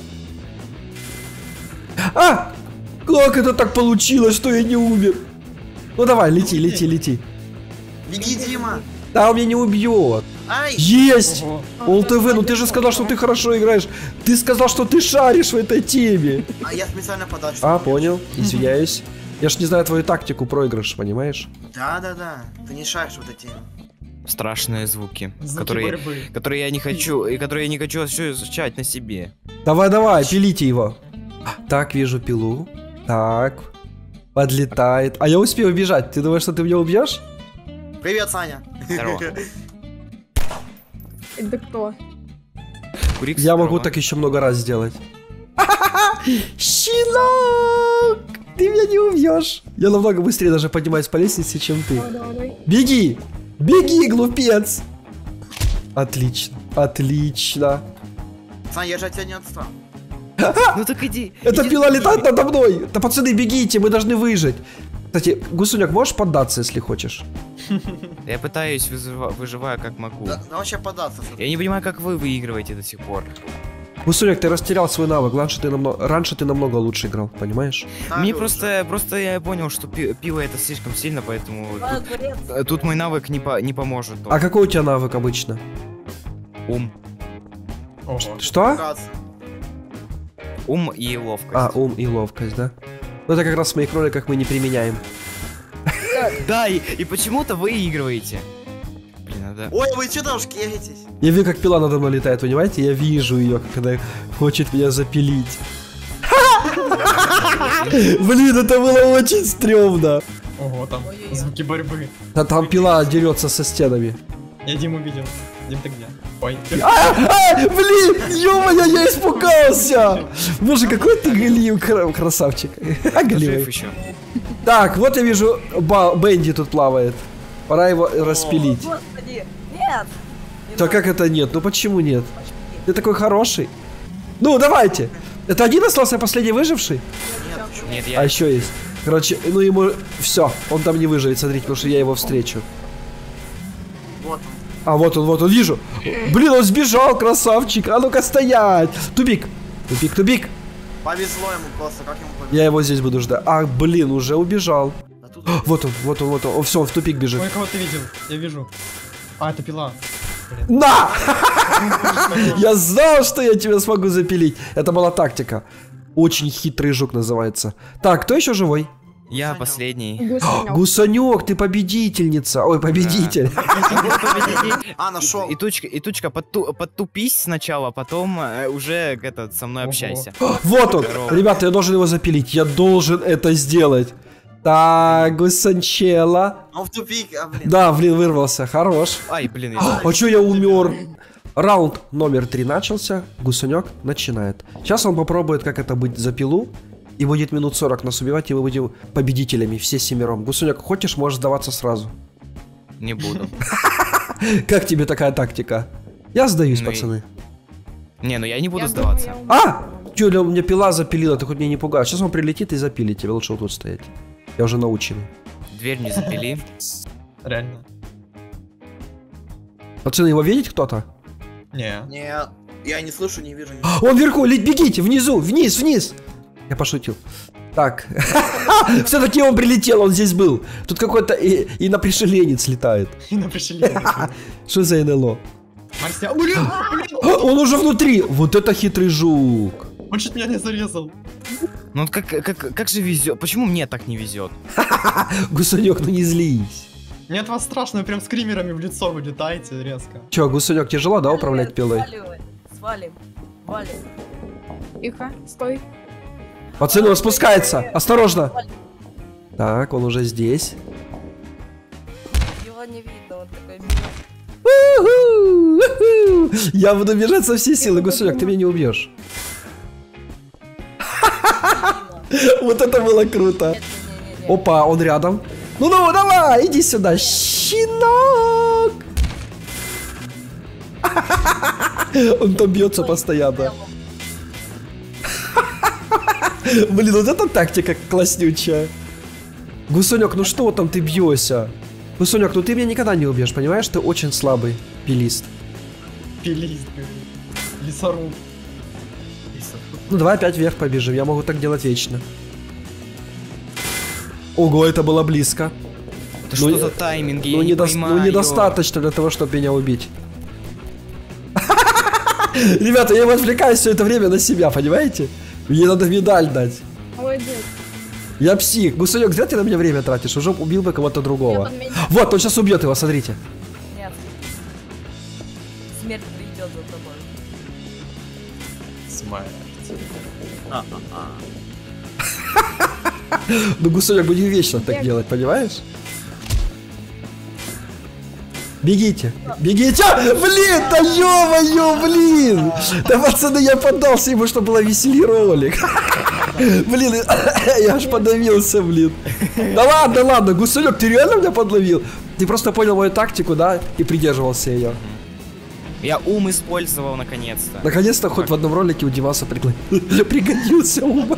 А! Как это так получилось, что я не умер? Ну давай, лети, лети, лети. Беги, Дима. Да, он меня не убьет. Ай! Есть! ОЛТВ, ну ты же сказал, что ты хорошо играешь. Ты сказал, что ты шаришь в этой теме. А я специально подал. А, понял. Извиняюсь. Я ж не знаю твою тактику проигрыша, понимаешь? Да. Ты не шаришь в этой теме. Страшные звуки, которые я не хочу, и которые я не хочу ощущать на себе. Давай, давай, пилите его. Так, вижу пилу. Так. Подлетает. А я успею убежать. Ты думаешь, что ты меня убьешь? Привет, Саня. Здорово. Это кто? Курик, Я могу здорово. так еще много раз сделать. Щенок! Ты меня не убьешь. Я намного быстрее даже поднимаюсь по лестнице, чем ты. Давай. Беги! Беги, глупец! Отлично, отлично. Саня, я же от тебя не отстал. Ну так иди. Эта пила летает надо мной. Да, пацаны, бегите, мы должны выжить. Кстати, Гусуняк, можешь поддаться, если хочешь? Я пытаюсь, выживаю как могу. Да вообще податься. Я не понимаю, как вы выигрываете до сих пор. Гусуняк, ты растерял свой навык. Раньше ты намного лучше играл, понимаешь? Мне просто я понял, что пиво это слишком сильно, поэтому тут мой навык не поможет. А какой у тебя навык обычно? Ум. Что? Ум и ловкость. А, ум и ловкость, да? Ну это как раз в моих роликах мы не применяем. Да, и почему-то выигрываете. Блин, надо... Ой, вы что там шкеритесь? Я вижу, как пила надо мной летает, понимаете? Я вижу ее, когда хочет меня запилить. Блин, это было очень стрёмно. Ого, там звуки борьбы. А там пила дерется со стенами. Я Диму видел. Дим, ты где? Ой. Блин, ё-моё, я испугался. Боже, какой ты галим, красавчик. Галимый. Так, вот я вижу, Бенди тут плавает. Пора его распилить. Господи, нет. Да как это нет? Ну почему нет? Ты такой хороший. Ну, давайте. Это один остался последний выживший? Нет, А еще есть. Короче, ну ему... Все, он там не выживет, смотрите, потому что я его встречу. Вот он. А, вот он, вижу. Блин, он сбежал, красавчик. А ну-ка стоять. Тупик. Тупик, тупик. Повезло ему просто, как ему повезло. Я его здесь буду ждать. А, блин, уже убежал. Вот он. О, все, он в тупик бежит. Ой, кого ты видел? Я вижу. А, это пила. На! Я знал, что я тебя смогу запилить. Это была тактика. Очень хитрый жук называется. Так, кто еще живой? Я последний. Гусанек, ты победительница. Ой, победитель. А, нашел. И тучка, подтупись сначала, потом уже со мной общайся. Вот он. Ребята, я должен его запилить. Я должен это сделать. Так, Гусанчела. Он в тупик, блин. Да, блин, вырвался. Хорош. Ай, блин. А чё я умер? Раунд номер 3 начался. Гусанек начинает. Сейчас он попробует, как это быть за пилу. И будет минут 40 нас убивать, и мы будем победителями, все семером. Гусанек, хочешь, можешь сдаваться сразу. Не буду. Как тебе такая тактика? Я сдаюсь, пацаны. Не, ну я не буду сдаваться. А! Чё, у меня пила запилила, ты хоть меня не пугаешь. Сейчас он прилетит и запилит, тебе лучше вот тут стоять. Я уже наученный. Дверь не запили. Реально. Пацаны, его видеть кто-то? Не. Не, я не слышу, не вижу. Он вверху, бегите, внизу, вниз. Я пошутил. Так. Все-таки он прилетел, он здесь был. Тут какой-то инопришеленец летает. Инопришеленец. Что за НЛО? Марсиан. Блин! Он уже внутри. Вот это хитрый жук. Он чуть меня не зарезал. Ну как же везет? Почему мне так не везет? Гусанек, ну не злись. Нет, вас страшно, вы прям скримерами в лицо вылетаете резко. Чё, Гусунёк, тяжело, да, управлять пилой? Свалим. Валим. Тихо, стой. Пацаны, он спускается! Осторожно! Так, он уже здесь. Его не видно, он такой... Я буду бежать со всей силы, Гусунёк, ты меня не убьешь. Вот это было круто. Опа, он рядом. Ну давай, иди сюда, щенок. Он там бьется постоянно. Блин, вот эта тактика класснючая. Гусунёк, ну что там ты бьешься? Гусунёк, ну ты меня никогда не убьешь, понимаешь? Ты очень слабый пилист. Пилист, лесоруб. Ну давай опять вверх побежим, я могу так делать вечно. Ого, это было близко. Это что за тайминги? Я не понимаю. Ну недостаточно для того, чтобы меня убить. Ребята, я отвлекаюсь все это время на себя, понимаете? Мне надо медаль дать. Молодец. Я псих. Гусунёк, зря ты на меня время тратишь, уже убил бы кого-то другого. Вот, он сейчас убьет его, смотрите. Нет. Смерть придет за тобой. Смерть. Ну, Гусунёк, будем вечно так делать, понимаешь? Бегите, бегите! Блин, да ё-моё, блин! Да, пацаны, я поддался ему, чтобы было веселый ролик. Блин, я аж подавился, блин. Да ладно, Гусунёк, ты реально меня подловил? Ты просто понял мою тактику, да? И придерживался ее. Я ум использовал наконец-то. Наконец-то хоть в одном ролике у Димаса пригодился ум.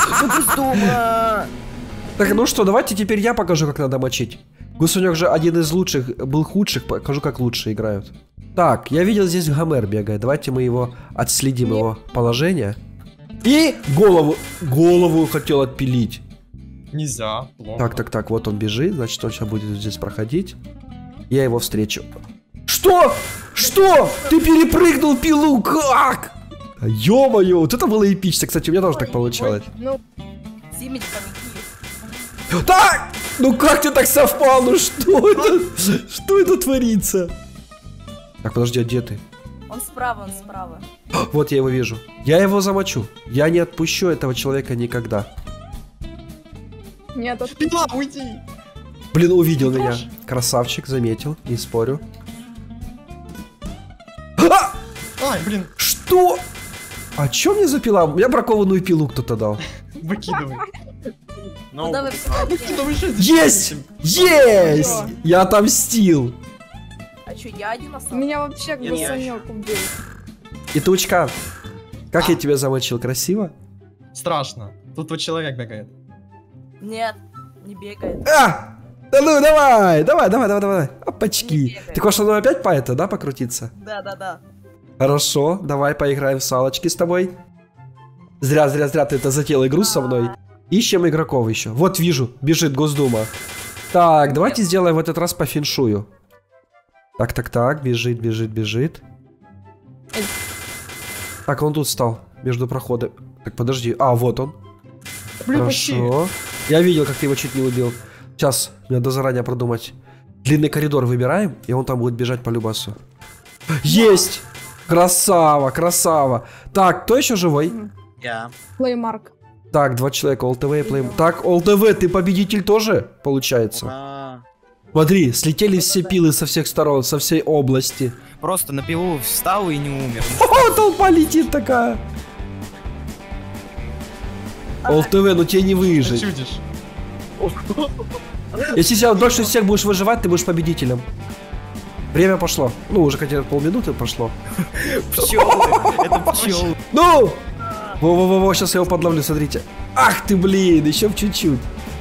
Так, ну что, давайте теперь я покажу, как надо мочить. Гусунёк же один из лучших, был худших, покажу, как лучше играют. Так, я видел, здесь Гомер бегает. Давайте мы его отследим, его положение. И голову хотел отпилить. Нельзя, плохо. Так, вот он бежит, значит, он сейчас будет здесь проходить. Я его встречу. Что? Что? Ты перепрыгнул пилу? Как? Ё-моё, вот это было эпично. Кстати, у меня тоже так получалось. Ну, Симич, помоги. Так! Ну как ты так совпал? Ну что это? Что это творится? Так, подожди, а где ты? Он справа. Вот я его вижу. Я его замочу. Я не отпущу этого человека никогда. нет, Пила, уйди! Блин, увидел меня. Красавчик, заметил, не спорю. Ай, блин, Что? А чё мне за пила? Мне бракованную пилу кто-то дал. выкидывай. Ну, давай Выкидывай 6. Есть! Есть! Я отомстил. А чё, я один остался? меня вообще Гусунёк убил. И тучка. Как я тебя замочил? Красиво? Страшно. Тут вот человек бегает. Нет, не бегает. А! Да ну, давай. Опачки. Ты хочешь со мной опять по это, да, покрутиться? Да. Хорошо, давай поиграем в салочки с тобой. Зря ты это затеял игру со мной. Ищем игроков еще. Вот вижу, бежит Госдума. Так, давайте сделаем в этот раз по феншую. Так, бежит. Так, он тут стал, между проходами. Так, подожди, вот он. Блин, Хорошо. Я видел, как ты его чуть не убил. Сейчас, мне надо заранее продумать. Длинный коридор выбираем, и он там будет бежать по любасу. Есть! Красава. Так, кто еще живой? Я. Плеймарк. Так, 2 человека, ОЛТВ и Плейм. Так, ОЛТВ, ты победитель тоже, получается? Смотри, слетели все пилы со всех сторон, со всей области. Просто на пилу встал и не умер. О, толпа летит такая. ОЛТВ, ну тебе не выжить. Чудишь. Если сейчас дольше всех будешь выживать, ты будешь победителем. Время пошло. Ну, уже хотя полминуты прошло. Пчелы, это пчелы. Ну! Во, сейчас я его подловлю, смотрите. Ах ты, блин, еще чуть-чуть.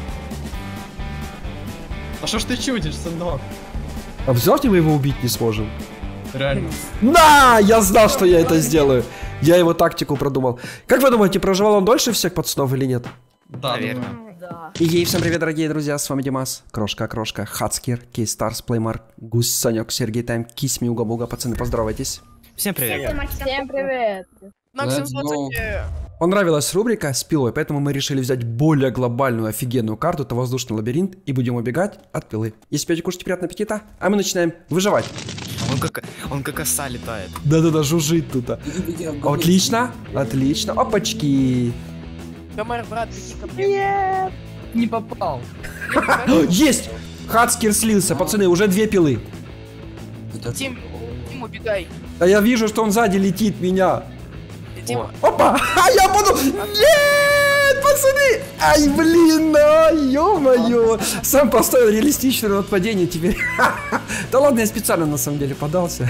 А что ж ты чудишь, сынок? А взяв мы его убить не сможем. Реально. Да, я знал, что я это сделаю. Я его тактику продумал. Как вы думаете, проживал он дольше всех пацанов или нет? Да, наверное. Да. И всем привет, дорогие друзья, с вами Димас, Крошка, Хацкер, Кейстарс, Плеймарк, Гусанёк, Сергей Тайм, Кисми, Уга-Буга, пацаны, поздоровайтесь. Всем привет. Всем привет. Максим, смотрите. Понравилась рубрика с пилой, поэтому мы решили взять более глобальную офигенную карту, это воздушный лабиринт, и будем убегать от пилы. Если опять кушать, приятного аппетита, а мы начинаем выживать. Он как оса летает. Да-да-да, жужжит тут. Отлично, отлично. Опачки. Гомер, брат, беги ко мне. Нет, не попал. Есть! Хацкер слился, пацаны, уже 2 пилы. Тим, убегай. А я вижу, что он сзади летит меня. Дима. Опа! А я буду... Нет, пацаны! Ай, блин, ё-моё! Сам поставил реалистичное отпадение теперь. Да ладно, я специально на самом деле подался.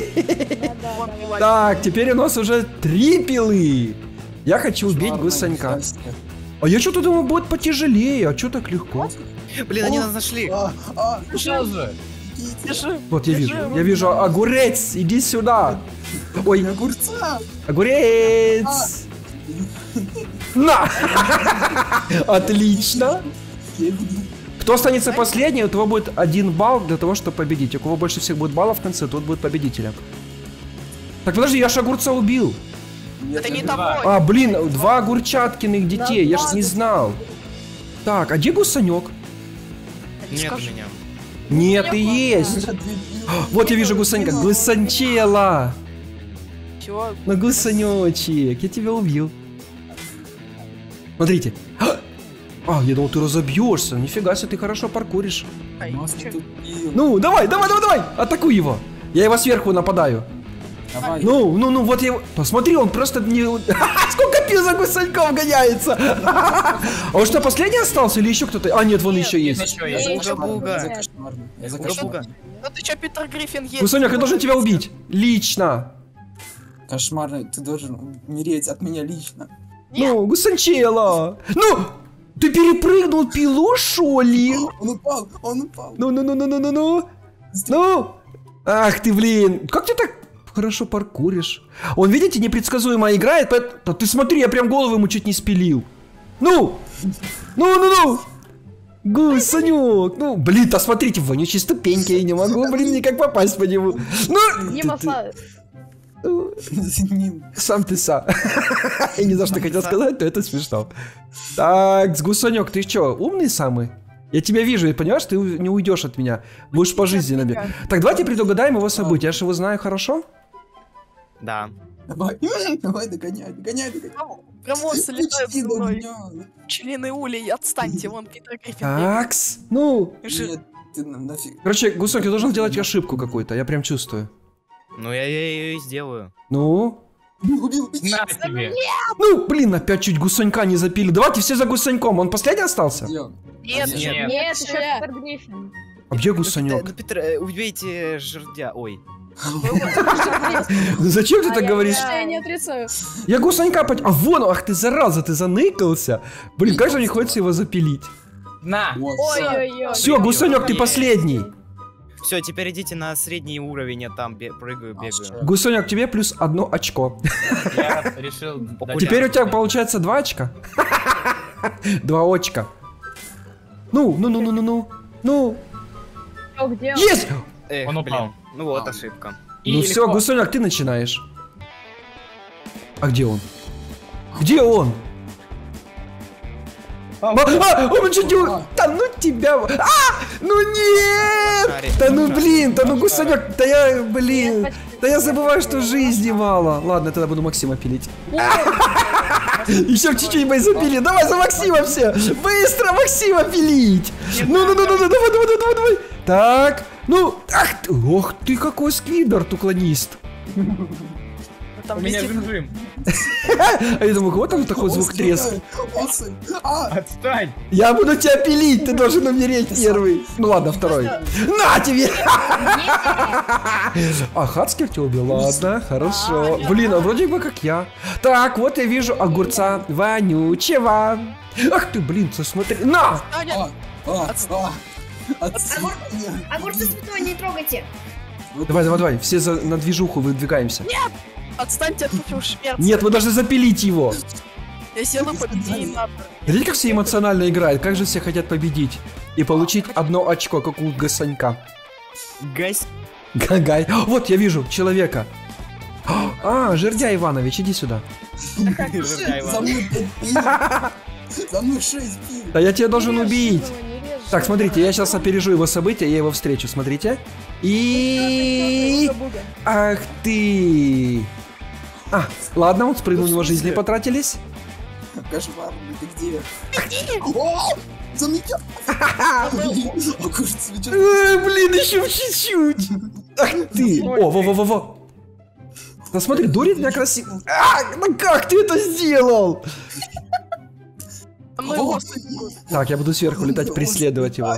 Так, теперь у нас уже 3 пилы. Я хочу убить гусанька. А я что-то думал, будет потяжелее, а что так легко? Блин, они нас нашли. Что же? Вот я вижу огурец, иди сюда. Ой, Огурца! огурец. На! Отлично. Кто останется последним, у того будет 1 балл для того, чтобы победить. У кого больше всех будет баллов в конце, тот будет победителем. Так, подожди, я ж огурца убил. Это не того. А, блин, 2 огурчаткиных детей, я ж не знал. Так, а где гусанек? Нет у меня. Нет, и есть. Вот я вижу гусанька. Гусанчела. Чего? Ну, гусанечек, я тебя убил. Смотрите. А, я думал, ты разобьешься. Нифига себе, ты хорошо паркуришь. Ну, давай, атакуй его. Я его сверху нападаю. Давай. Ну, вот я его... Посмотри, он просто не... Сколько пил за гусаньком гоняется. А он что, последний остался или еще кто-то? А, нет, вон еще есть. Уга-буга. Ну ты чё, Питер Гриффин есть? Гусанек, я должен тебя убить. Лично. Кошмарный, ты должен умереть от меня лично. Ну, гусанчела. Ну, ты перепрыгнул пилу, шо ли? Он упал, он упал. Ну. Ах ты, блин. Как ты так хорошо паркуришь? Он, видите, непредсказуемо играет, поэтому... Ты смотри, я прям голову ему чуть не спилил. Ну. Гусанек. Ну, блин, да смотрите, вонючие ступеньки, я не могу, блин, никак попасть по нему. Ну. Дима, Сам ты сам. Я не знаю, что хотел сказать, но это смешно. Так, гусанек, ты что, умный самый? Я тебя вижу, и понимаешь, ты не уйдешь от меня. Будешь по жизни набег. Так, давайте предугадаем его события. Я же его знаю хорошо. Да. Давай, догоняй. Прям он залетает за мной. Члены улей, отстаньте, вон Питер Гриффин. Такс. Ну. Нет, ты нафиг. Короче, гусанек, ты должен сделать ошибку какую-то, я прям чувствую. Ну, я ее и сделаю. Ну. Убил. На тебе. Ну, блин, опять чуть гусанька не запили. Давайте все за гусаньком. Он последний остался? Нет, Нет, еще Питер Гриффин. А где гусанек? Ну, Питер, убейте жердя. Ой. Зачем ты так говоришь? Я не отрицаю. Я гусанька А вон, ах ты зараза, ты заныкался. Блин, как же мне хочется его запилить. На. Ой-ой-ой. Все, гусанек, ты последний. Все, теперь идите на средний уровень, я там прыгаю, бегаю. Гусанек, тебе плюс 1 очко. Я решил... Теперь у тебя получается 2 очка. 2 очка. Ну. Где он? Есть! Эх, Он упал. блин. Ну вот, ошибка. Ну все, гусанек, ты начинаешь. А где он? Где он? Он чуть не... Да ну тебя... Ну нет! Да ну блин, да ну гусанек, да я, блин... Да я забываю, что жизни мало. Ладно, тогда буду Максима пилить. Еще чуть-чуть запили. Давай за Максима все. Быстро Максима пилить. Ну, давай. Так, ну, ах ты, ох ты какой сквидвард уклонист. У меня зажим. А я думаю, вот он такой звук треск. Отстань. Я буду тебя пилить, ты должен умереть первый. Ну ладно, второй. На тебе! А, Хацкер тебя убил, ладно, хорошо. Блин, а вроде бы как я. Так, вот я вижу огурца вонючего. Ах ты, блин, смотри. На! Огурцы святой, не трогайте. Давай, все на движуху выдвигаемся. Нет! Отстаньте от этого шмерца. Нет, вы должны запилить его. Я села победить надо. Видите, как все эмоционально играют? Как же все хотят победить и получить 1 очко, как у Гасанька. Гай. Вот, я вижу человека. А, Жердя Иванович, иди сюда. За мной 5 пив. За мной 6 пив. Да я тебя должен убить. Так, смотрите, я сейчас опережу его события, я его встречу, смотрите. И... Ах ты! А, ладно, он спрыгнул, у него жизни потратились. Кошмар, ты где? О, за меня! Блин, еще чуть-чуть. Ах ты! О, во-во-во-во. Да смотри, дурит меня красиво. Ну как ты это сделал? Так, я буду сверху летать, преследовать его.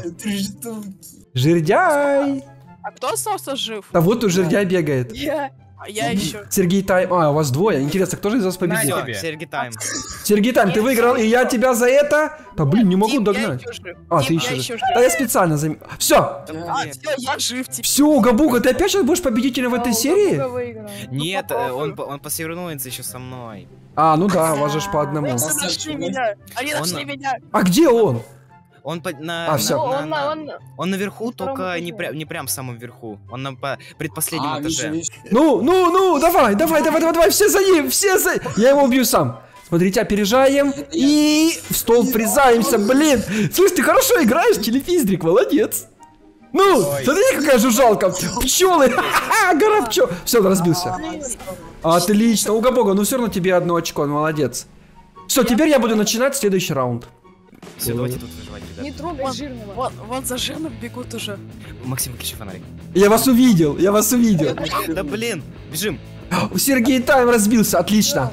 Жердяй! А кто остался жив? А вот тут жердяй бегает. А я еще. Сергей Тайм. А, у вас двое. Интересно, кто же из вас победил? Всё, Сергей Тайм. Сергей Тайм, ты выиграл, и я тебя за это... Да блин, не могу Дим, я догнать. еще жив. А, Дим, ты я еще еще жив. жив. Да я специально Все! А, все, я жив теперь. Все, Габуга, ты опять сейчас будешь победителем в этой серии? Нет, он посоревнуется еще со мной. А, ну да, у вас же ж по одному. Они нашли меня. Они нашли меня. А где он? Он А, всё. он наверху, только не прям в самом верху. Он на предпоследнем этаже. Ну, давай, все за ним, все за... Я его убью сам. Смотрите, опережаем и в стол врезаемся, блин. Слышь, ты хорошо играешь, телепиздрик, молодец. Ну, смотри, какая жужжалка. Пчелы, гора пчел. Все, он разбился. Отлично, уга-бога, ну все равно тебе 1 очко, молодец. Все, теперь я буду начинать следующий раунд. Все, давайте тут выживать, Не ребят. трогай жирного. Вон за жирным бегут уже. Максим, включи фонарик. Я вас увидел. Да блин, бежим. У Сергея Тайм разбился, отлично.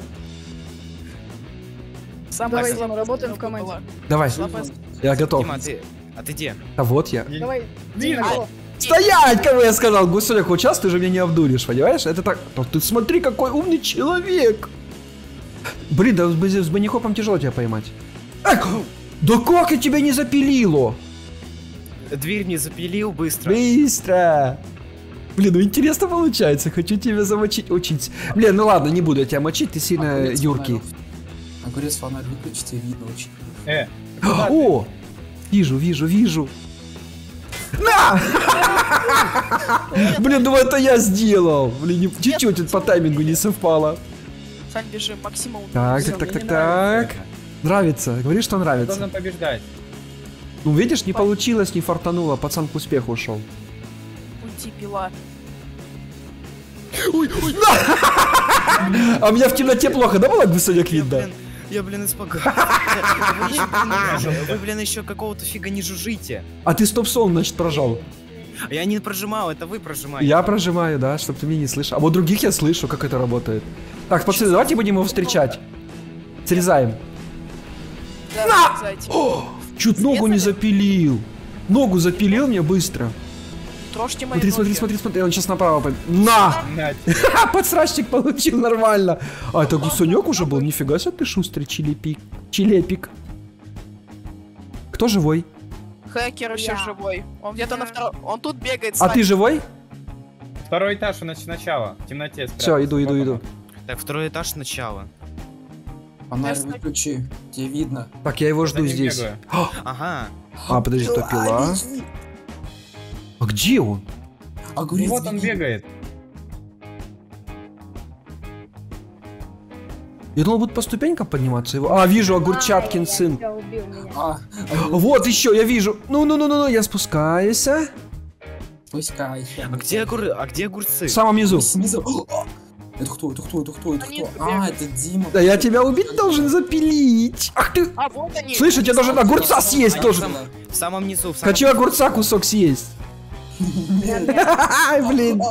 Давай, Дима, работаем в команде. Давай, я готов. Дима, а ты где? А вот я. Давай, Дима, го. Стоять, кого я сказал, Гусоня, хоть сейчас ты же меня не обдуришь, понимаешь? Это так... Ну, ты смотри, какой умный человек. Блин, да с банихопом тяжело тебя поймать. Эх, да как я тебя не запилило? Дверь не запилил быстро. Быстро. Блин, ну интересно получается, хочу тебя замочить очень... Блин, ну ладно, не буду я тебя мочить, ты сильно юркий. Огурец, фонарь выключите, видно очень. О, вижу. На! Блин, ну это я сделал. Блин, чуть-чуть по таймингу не совпало. Сань, бежим, Максима убил. Так. Нравится, говоришь, что нравится. Должен побеждать. Ну видишь, не получилось, не фартануло, пацан к успеху ушел. Уйти, пила. А у меня в темноте плохо, да, было Гусоняк видно? Я, блин, испугался. Вы, блин, еще какого-то фига не жужжите. А ты стоп-сон, значит, прожал. Я не прожимал, это вы прожимаете. Я прожимаю, да, чтобы ты меня не слышал. А вот других я слышу, как это работает. Так, пацаны, давайте будем его встречать. Срезаем. Да, Чуть ногу не запилил. Ногу запилил мне быстро. Трожьте мои Смотри, он сейчас направо пойдет. На! Подсрачник получил нормально. А, это Гусонек уже был? Нифига себе ты шустрый челепик. Кто живой? Хакер еще живой. Он где-то на втором... Он тут бегает. А ты живой? 2-й этаж, у нас сначала. В темноте. Все, иду. Так, 2-й этаж сначала. Фонарь выключи, тебе видно. Так, я его жду здесь. Ага. А, подожди, что пила? А где он? Огурец, Вот он бегает. Я думал, будет по ступенькам подниматься его. А, вижу, Огурчаткин сын. Вот еще, я вижу. Ну, я спускаюсь. Спускайся. А где огурцы? В самом низу. Снизу. Это кто? А, это Дима. Да я тебя убить должен, запилить. Ах ты! А, вот они. Слышь, я должен огурца съесть тоже. В самом низу. Хочу огурца кусок съесть. Ай, блин.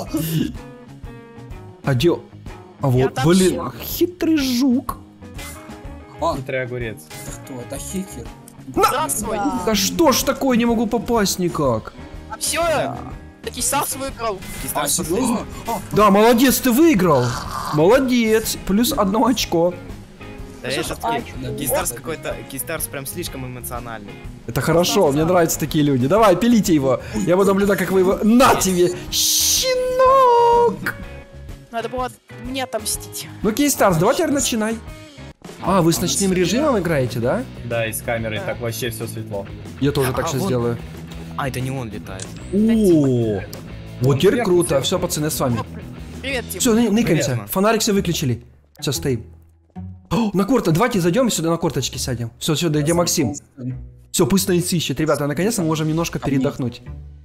А где? А вот, блин, хитрый жук. Хитрый огурец. Это кто? Это хекер. Здравствуй. Да что ж такое, не могу попасть никак. А все, Кистарс выиграл. А, серьезно? Да, молодец, ты выиграл. Молодец, плюс 1 очко. Да я шутки. Кистарс какой-то, Кистарс прям слишком эмоциональный. Это хорошо, мне нравятся такие люди. Давай, пилите его. Я буду наблюдать, как вы его... На тебе, щенок! Надо было мне отомстить. Ну, Кейстарс, давай теперь начинай. А, вы с ночным режимом играете, да? Да, и с камерой, так вообще все светло. Я тоже так сейчас сделаю. А, это не он летает. О, вот теперь круто. Все, пацаны, с вами. Привет, Тим. Все, ныкаемся. Фонарик все выключили. Все, стоим. О, на корта, давайте зайдем сюда на корточки сядем. Все, сюда, где Максим? Все, пусть стоит ищет. Ребята, наконец-то мы можем немножко передохнуть.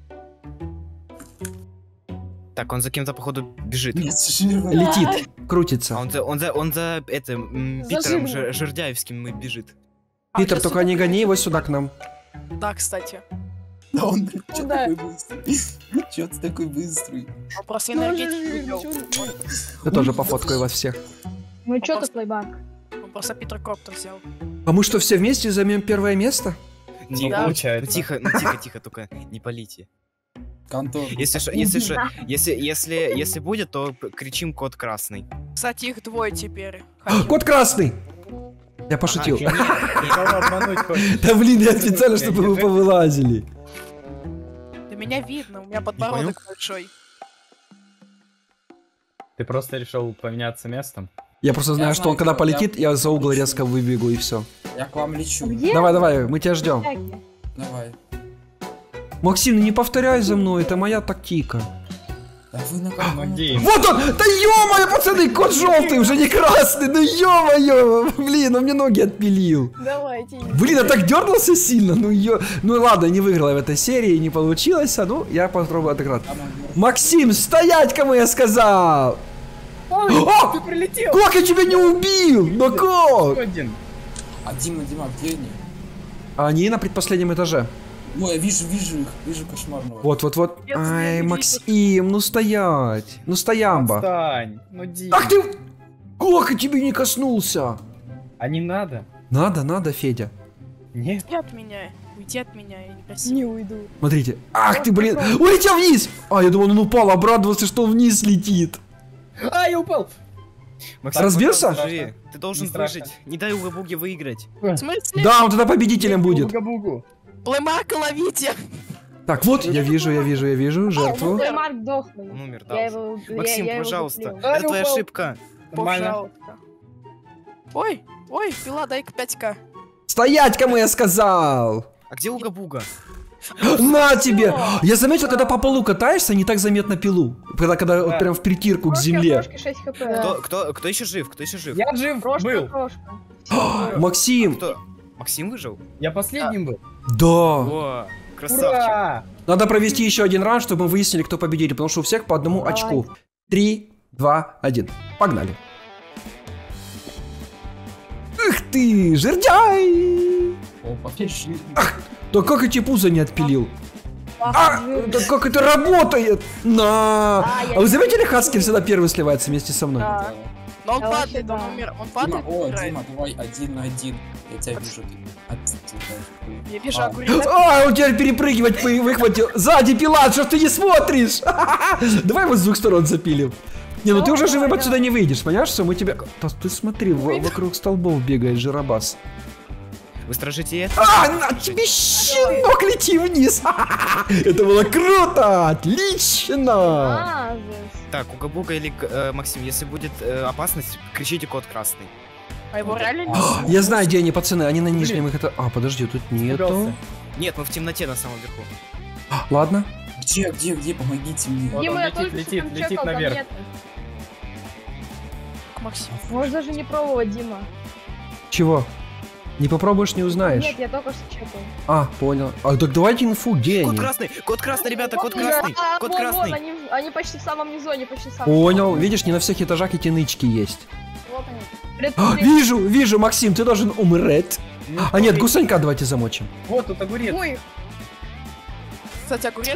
Так, он за кем-то, походу, бежит. Летит, крутится. Он за Питером Жердяевским бежит. Питер, только не гони его сюда к нам. Да, кстати. Да он, блин, чё такой быстрый? Чё ты такой быстрый? Он просто энергетику увел. Я тоже пофоткаю вас всех. Ну чё ты, плейбак? Он просто Питеркоптер взял. А мы что, все вместе займем первое место? Тихо, получается. тихо, только не полите. Контор. Если будет, то кричим код красный. Кстати, их двое теперь. Кот красный! Я пошутил. Никого обмануть хочешь. Да блин, я специально, чтобы вы повылазили. Да меня видно, у меня подбородок большой. Ты просто решил поменяться местом? Я просто знаю, что он когда полетит, я за угол резко выбегу и все. Я к вам лечу. Давай, мы тебя ждем. Давай. Максим, ну не повторяй за мной, это моя тактика. Да вы на Вот он! Да ё-моё, пацаны, кот желтый, уже не красный, ну ё-моё! Блин, он мне ноги отпилил. Давайте. Блин, я так дернулся сильно, ну ладно, не выиграла в этой серии, не получилось, ну я попробую отыграть. Максим, стоять, кому я сказал! Ой, О! ты прилетел! Как я тебя не убил? Ну как? А Дима, где они? Они на предпоследнем этаже. Ой, я вижу их, вижу кошмарного. Вот. Ай, Максим, ну стоять. Ну стоямба. Отстань, ну Дима. Ах ты! Как я тебе не коснулся? А не надо. Надо, Федя. Нет. Уйди от меня, я не красиво. Не уйду. Смотрите. Ах ты, блин. Улетел вниз! А, я думал, он упал, обрадовался, что он вниз летит. А, я упал! Максим, разбился? Ты должен выжить. Не дай Угабуге выиграть. В смысле? Да, он тогда победителем будет. Плеймарка ловите! Так, вот, я вижу жертву. Плеймарк дохлый. Он умер, Я да. его- Максим, я его пожалуйста. заплел. Это твоя ошибка. Пожалуйста. Ой, пила, дай-ка 5к. Стоять, кому я сказал! А где Угабуга? На тебе! Я заметил, когда по полу катаешься, не так заметно пилу. Когда вот прям в притирку к земле. Крошка 6 хп. Кто еще жив? Я жив был. Максим! Максим выжил? Я последним был. Да! О, красавчик. Ура! Надо провести еще один раунд, чтобы мы выяснили, кто победитель, потому что у всех по одному очку. 3, 2, 1. Погнали. Ух ты, жердяй! Да как эти пузо не отпилил? Да как это работает? А вы заметили, Хаскин всегда первый сливается вместе со мной? Но он падает, он умер. Он падает, Дима, давай 1 на 1. Я тебя вижу. Я вижу огурец. Он теперь перепрыгивать выхватил. Сзади пила, что ты не смотришь? Давай его с двух сторон запилим. Не, ну ты уже живым отсюда не выйдешь, понимаешь, что мы тебя... Ты смотри, вокруг столбов бегает жиробас. Вы стражите это? На тебе щенок, лети вниз. Это было круто, отлично. Так, Угабуга или Максим, если будет опасность, кричите код красный. А его реально не... Я знаю, где они, пацаны, они на нижнем их это... А, подожди, тут нету. Нет, мы в темноте на самом верху. Ладно. Где, помогите мне. Вот он летит наверх. Максим. Можешь даже не пробовать, Дима. Чего? Не попробуешь, не узнаешь. Нет, я только что чекал. А, понял. А так давайте инфу, где они? Код красный, ребята, код красный, код красный. Они почти в самом низу, Понял, видишь, не на всех этажах эти нычки есть. Вот они. Вижу, Максим, ты должен умереть. А нет, гусанька давайте замочим. Вот тут огурец. Ой. Кстати, огурец.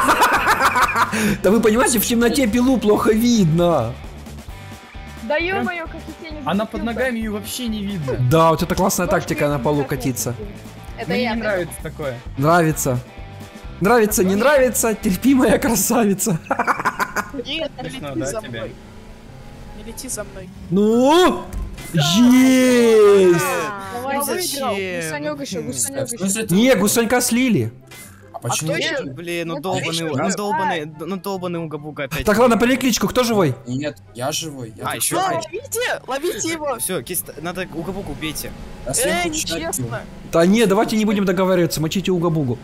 Да вы понимаете, в темноте пилу плохо видно. Да ё-моё, как и тени. Она под ногами ее вообще не видно. Да, вот это классная тактика на полу катиться. Это Мне не нравится такое. Нравится. Нравится, не нравится, терпи, моя красавица. Нет, не лети да, за тебе. мной. Не лети за мной. Ну, есть. Давай, Зачем? Гусанёк еще. Не, гусанька слили. А почему? Блин, ну долбанный Угабуга опять. Так, ладно, перекличку, кто живой? Нет, я живой. Еще. Ловите его. Все, надо Угабугу убейте. Нечестно. Да не, давайте не будем договариваться, мочите Угабугу.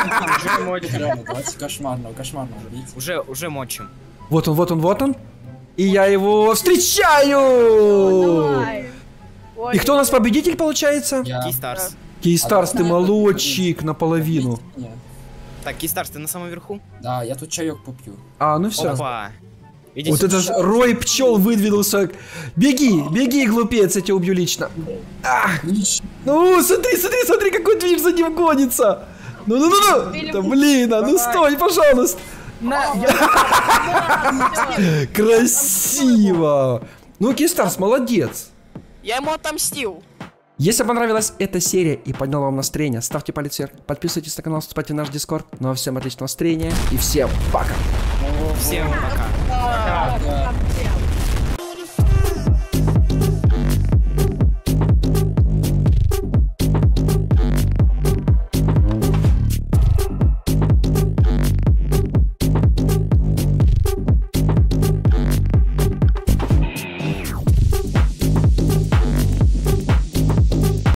Давайте кошмарного, видите? Уже мочим. Вот он. И я его встречаю! И кто у нас победитель получается? Кейстарс. Кейстарс, ты молодчик наполовину. Так, Кейстарс, ты на самом верху? Да, я тут чаек попью. А, ну все. Опа. Иди Вот сюда. это ж рой пчел выдвинулся. Беги, беги, глупец, я тебя убью лично. Ну, смотри, какой движ за ним гонится. Ну. Да блин, ну стой, пожалуйста. Красиво. Ну, Кейстарс, молодец. Я ему отомстил. Если понравилась эта серия и подняла вам настроение, ставьте палец вверх, подписывайтесь на канал, вступайте в наш дискорд. Ну а всем отличного настроения и всем пока. Всем пока. Пока.